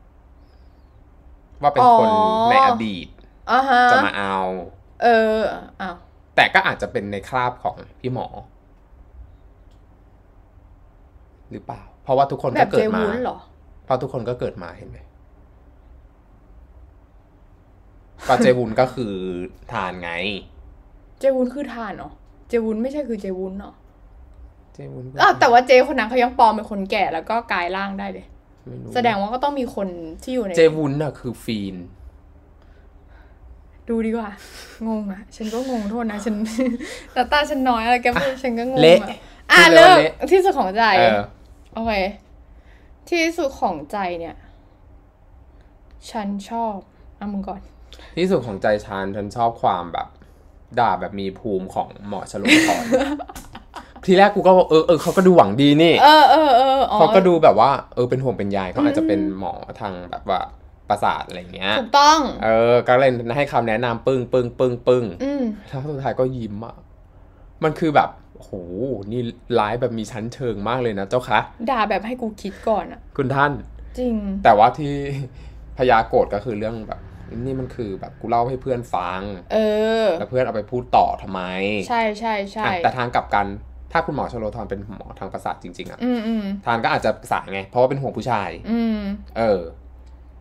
ว่าเป็นคนในอดีตจะมาเอาเอออ้าวแต่ก็อาจจะเป็นในคราบของพี่หมอหรือเปล่าเพราะว่าทุกคนก็เกิดมาเพราะทุกคนก็เกิดมาเห็นไหมก็เจวุนก็คือทานไงเจวุนคือทานเหรอเจวุนไม่ใช่คือเจวุนเนาะเจวุนอ่ะแต่ว่าเจคนนั้นเขายังปลอมเป็นคนแก่แล้วก็กลายร่างได้เลยแสดงว่าก็ต้องมีคนที่อยู่ในเจวุนน่ะคือฟีนดูดีกว่างงอ่ะฉันก็งงโทษนะฉันแต่ตาฉันน้อยอะไรแกพูดฉันก็งงอ่ะอ่ะเลิกที่สุดของใจโอเคที่สุดของใจเนี่ยฉันชอบอ่ะมึงก่อนที่สุดของใจฉันฉันชอบความแบบด่าแบบมีภูมิของหมอชโลธรทีแรกกูก็เออเออเขาก็ดูหวังดีนี่เออเออเออเขาก็ดูแบบว่าเออเป็นห่วงเป็นใยเขาอาจจะเป็นหมอทางแบบว่าประสาทอะไรเงี้ยถูกต้องเออก็เลยให้คำแนะนำปึ้งปึ้งปึ้งปึ้งแล้วสุดท้ายก็ยิ้มอ่ะมันคือแบบโหนี่ร้ายแบบมีชั้นเชิงมากเลยนะเจ้าคะด่าแบบให้กูคิดก่อนอ่ะคุณท่านจริงแต่ว่าที่พญาโกรธก็คือเรื่องแบบนี่มันคือแบบกูเล่าให้เพื่อนฟังเออแล้วเพื่อนเอาไปพูดต่อทำไมใช่ใช่ใช่แต่ทางกลับกันถ้าคุณหมอชโลธรเป็นหมอทางประสาทจริงๆอ่ะทานก็อาจจะปรึกษาไงเพราะว่าเป็นห่วงผู้ชายเออ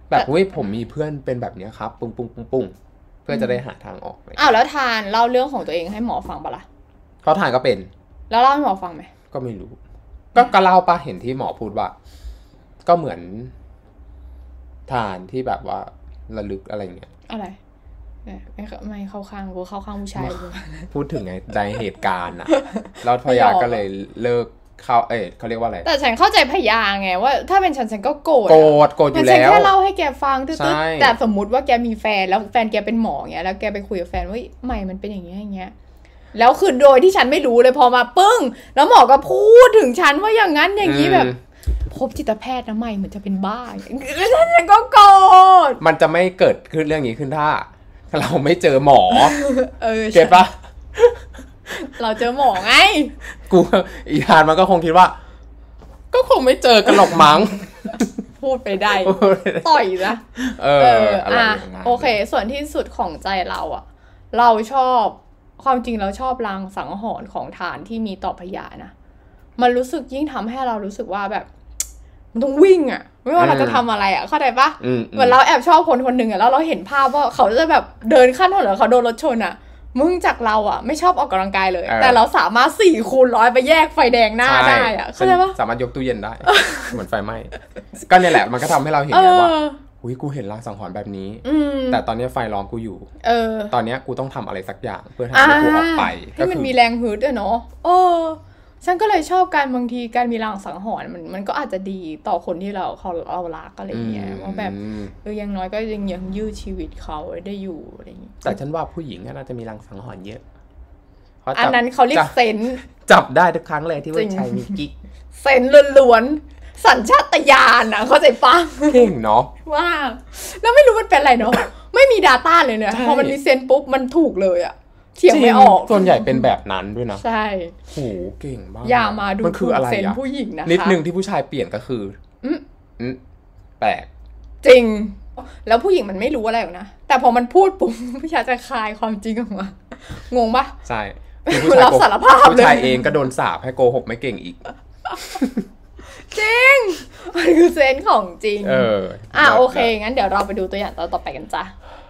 แบบเว้ยผมมีเพื่อนเป็นแบบนี้ครับปุ้งปุ้งปุ้งปุ้งเพื่อจะได้หาทางออกอ้าวแล้วทานเล่าเรื่องของตัวเองให้หมอฟังปะล่ะเขาทานก็เป็นแล้วเล่าให้หมอฟังไหมก็ไม่รู้ก็ก็เล่าปะเห็นที่หมอพูดว่าก็เหมือนทานที่แบบว่าระลึกอะไรเงี้ยอะไรไม่ไม่เข้าข้างกูเข้าข้างผู้ชายพูดถึงไงในเหตุการณ์อ่ะแล้วพยาก็เลยเลิกเข้าเอ้ยเขาเรียกว่าอะไรแต่ฉันเข้าใจพยาไงว่าถ้าเป็นฉันฉันก็โกรธโกรธโกรธอยู่แล้วฉันแค่เล่าให้แกฟังตื้อๆแต่สมมุติว่าแกมีแฟนแล้วแฟนแกเป็นหมอเงี้ยแล้วแกไปคุยกับแฟนว่าใหม่มันเป็นอย่างเงี้ยอย่างเงี้ยแล้วคือโดยที่ฉันไม่รู้เลยพอมาปึ้งแล้วหมอก็พูดถึงฉันว่าอย่างนั้นอย่างนี้แบบพบจิตแพทย์นะใหม่เหมือนจะเป็นบ้าแล้วฉันก็โกรธมันจะไม่เกิดขึ้นเรื่องนี้ขึ้นถ้าเราไม่เจอหมอเออเก็ตปะเราเจอหมอไงกูอีธานมันก็คงคิดว่าก็คงไม่เจอกันหรอกมั้งพูดไปได้ต่อยนะเอออ่ะโอเคส่วนที่สุดของใจเราอ่ะเราชอบความจริงเราชอบลางสังหรณ์ของฐานที่มีต่อพยานะมันรู้สึกยิ่งทำให้เรารู้สึกว่าแบบมันต้องวิ่งอ่ะไม่ว่าเราจะทำอะไรอ่ะเข้าใจปะเหมือนเราแอบชอบคนคนหนึ่งอ่ะแล้วเราเห็นภาพว่าเขาจะแบบเดินขั้นถนนเขาโดนรถชนอ่ะมึงจากเราอ่ะไม่ชอบออกกำลังกายเลยแต่เราสามารถสี่คูณร้อยไปแยกไฟแดงหน้าได้อ่ะเข้าใจปะสามารถยกตู้เย็นได้เหมือนไฟไหม้ก็เนี่ยแหละมันก็ทำให้เราเห็นไงว่าอุ้ยกูเห็นลางสังหรณ์แบบนี้แต่ตอนนี้ไฟล้อมกูอยู่เออตอนนี้กูต้องทำอะไรสักอย่างเพื่อทำให้กูออกไปให้มันมีแรงฮึดด้วยเนาะเออฉันก็เลยชอบการบางทีการมีลางสังหรณ์มันมันก็อาจจะดีต่อคนที่เราเขาเรารักอะไรเงี้ยว่าแบบเออยังน้อยก็ยังยังยืดชีวิตเขาได้อยู่อะไรอย่างงี้แต่ฉันว่าผู้หญิงน่าจะมีลางสังหรณ์เยอะอันนั้นเขาเรียกเซนจับได้ทุกครั้งเลยที่ว่าชายมีกิ๊กเซนล้วนๆสัญชาตญาณนะเข้าใจปะเก่งเนาะว่าแล้วไม่รู้มันเป็นอะไรเนาะไม่มี data เลยเนี่ยพอมันมีเซนปุ๊บมันถูกเลยอะเถียงไม่ออกส่วนใหญ่เป็นแบบนั้นด้วยนะใช่โหเก่งมากอย่ามาดูมันคืออะไรอะผู้หญิงนะคะนิดนึงที่ผู้ชายเปลี่ยนก็คืออืมแปลกจริงแล้วผู้หญิงมันไม่รู้อะไรหรอกนะแต่พอมันพูดปุ๊บผู้ชายจะคลายความจริงออกมางงปะใช่เราสารภาพเลยผู้ชายเองก็โดนสาปให้โกหกไม่เก่งอีกจริงมันคือเซนของจริงเอออ่ะโอเคงั้นเดี๋ยวเราไปดูตัวอย่างตอนต่อไปกันจ้ะ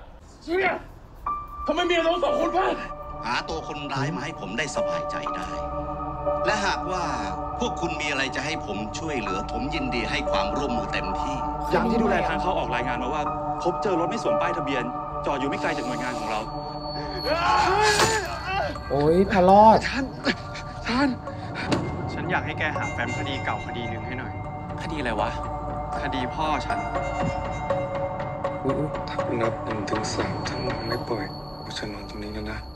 ทำไมเมียเราสองคนวะหาตัวคนร้ายมาให้ผมได้สบายใจได้และหากว่าพวกคุณมีอะไรจะให้ผมช่วยเหลือผมยินดีให้ความร่วมมือเต็มที่อย่างที่ดูแลทางเข้าออกรายงานมาว่าพบเจอรถไม่สวมป้ายทะเบียนจอดอยู่ไม่ไกลจากหน่วยงานของเราโอ้ยพะรอดท่านท่านฉันอยากให้แกหาแฟ้มคดีเก่าคดีหนึ่งให้หน่อยคดีอะไรวะคดีพ่อฉันถ้านับหนึ่งถึงสามถ้ามันไม่ปล่อยกูจะนอนตรงนี้แล้วนะ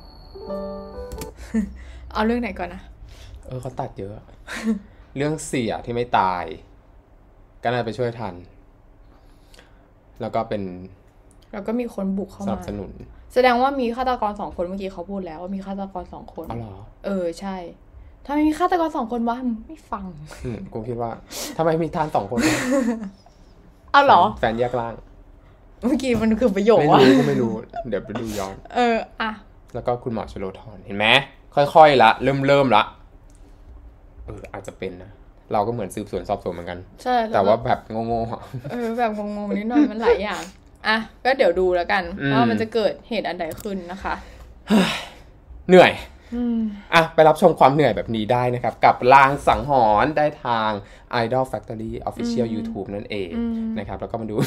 เอาเรื่องไหนก่อนนะเออเขาตัดเยอะ เรื่องเสียที่ไม่ตายก็น่าไปช่วยทันแล้วก็เป็นแล้วก็มีคนบุกเข้ามาสนับสนุนแสดงว่ามีฆาตกรสองคนเมื่อกี้เขาพูดแล้วว่ามีฆาตกรสองคนอ๋อเหรอเออใช่ทำไมมีฆาตกรสองคนวะไม่ฟังอืมกูคิดว่าทำไมมีทานสองคนเอาเหรอแฟนแยกล่างเมื่อกี้มันคือประโยคไม่รู้ก็ไม่รู้เดี๋ยวไปดูย้อนเอออ่ะแล้วก็คุณหมอชโลธรเห็นไหมค่อยๆละเริ่มเริ่มละเอออาจจะเป็นนะเราก็เหมือนสืบสวนสอบสวนเหมือนกันใช่แต่ว่าแบบงงๆเออแบบงงๆนิดหน่อยมันหลายอย่างอ่ะก็เดี๋ยวดูแล้วกันว่ามันจะเกิดเหตุอันใดขึ้นนะคะเหนื่อยอ่ะไปรับชมความเหนื่อยแบบนี้ได้นะครับกับลางสังหรณ์ได้ทาง Idol Factory Official YouTube นั่นเองนะครับแล้วก็มาดู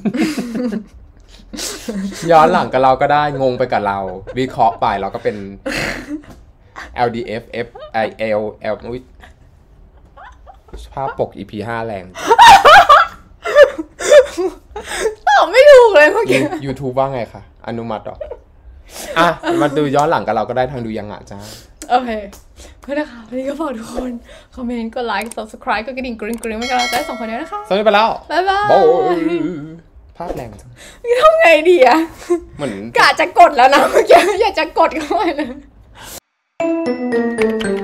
ย้อนหลังกับเราก็ได้งงไปกับเราวิเคราะห์ไปเราก็เป็น แอล ดี เอฟ F I L L ภาพปก อี พี ห้าแรงตอบไม่ถูกเลยเมื่อกี้ YouTube ว่าไงคะอนุมัติหรออ่ะมาดูย้อนหลังกับเราก็ได้ทางดูยังอ่ะจ้าโอเคเพื่อนนะคะวันนี้ก็ฝากทุกคนคอมเมนต์กดไลค์ subscribe กดกระดิ่งกริ๊งกริ๊งไม่กระไรสองคนนี้นะคะสวัสดีไปแล้วบ๊ายบายภาพแรงจังทำไงดีอะเหมือนกะจะกดแล้วนะเมื่อกี้อยากจะกดเข้าไปเลย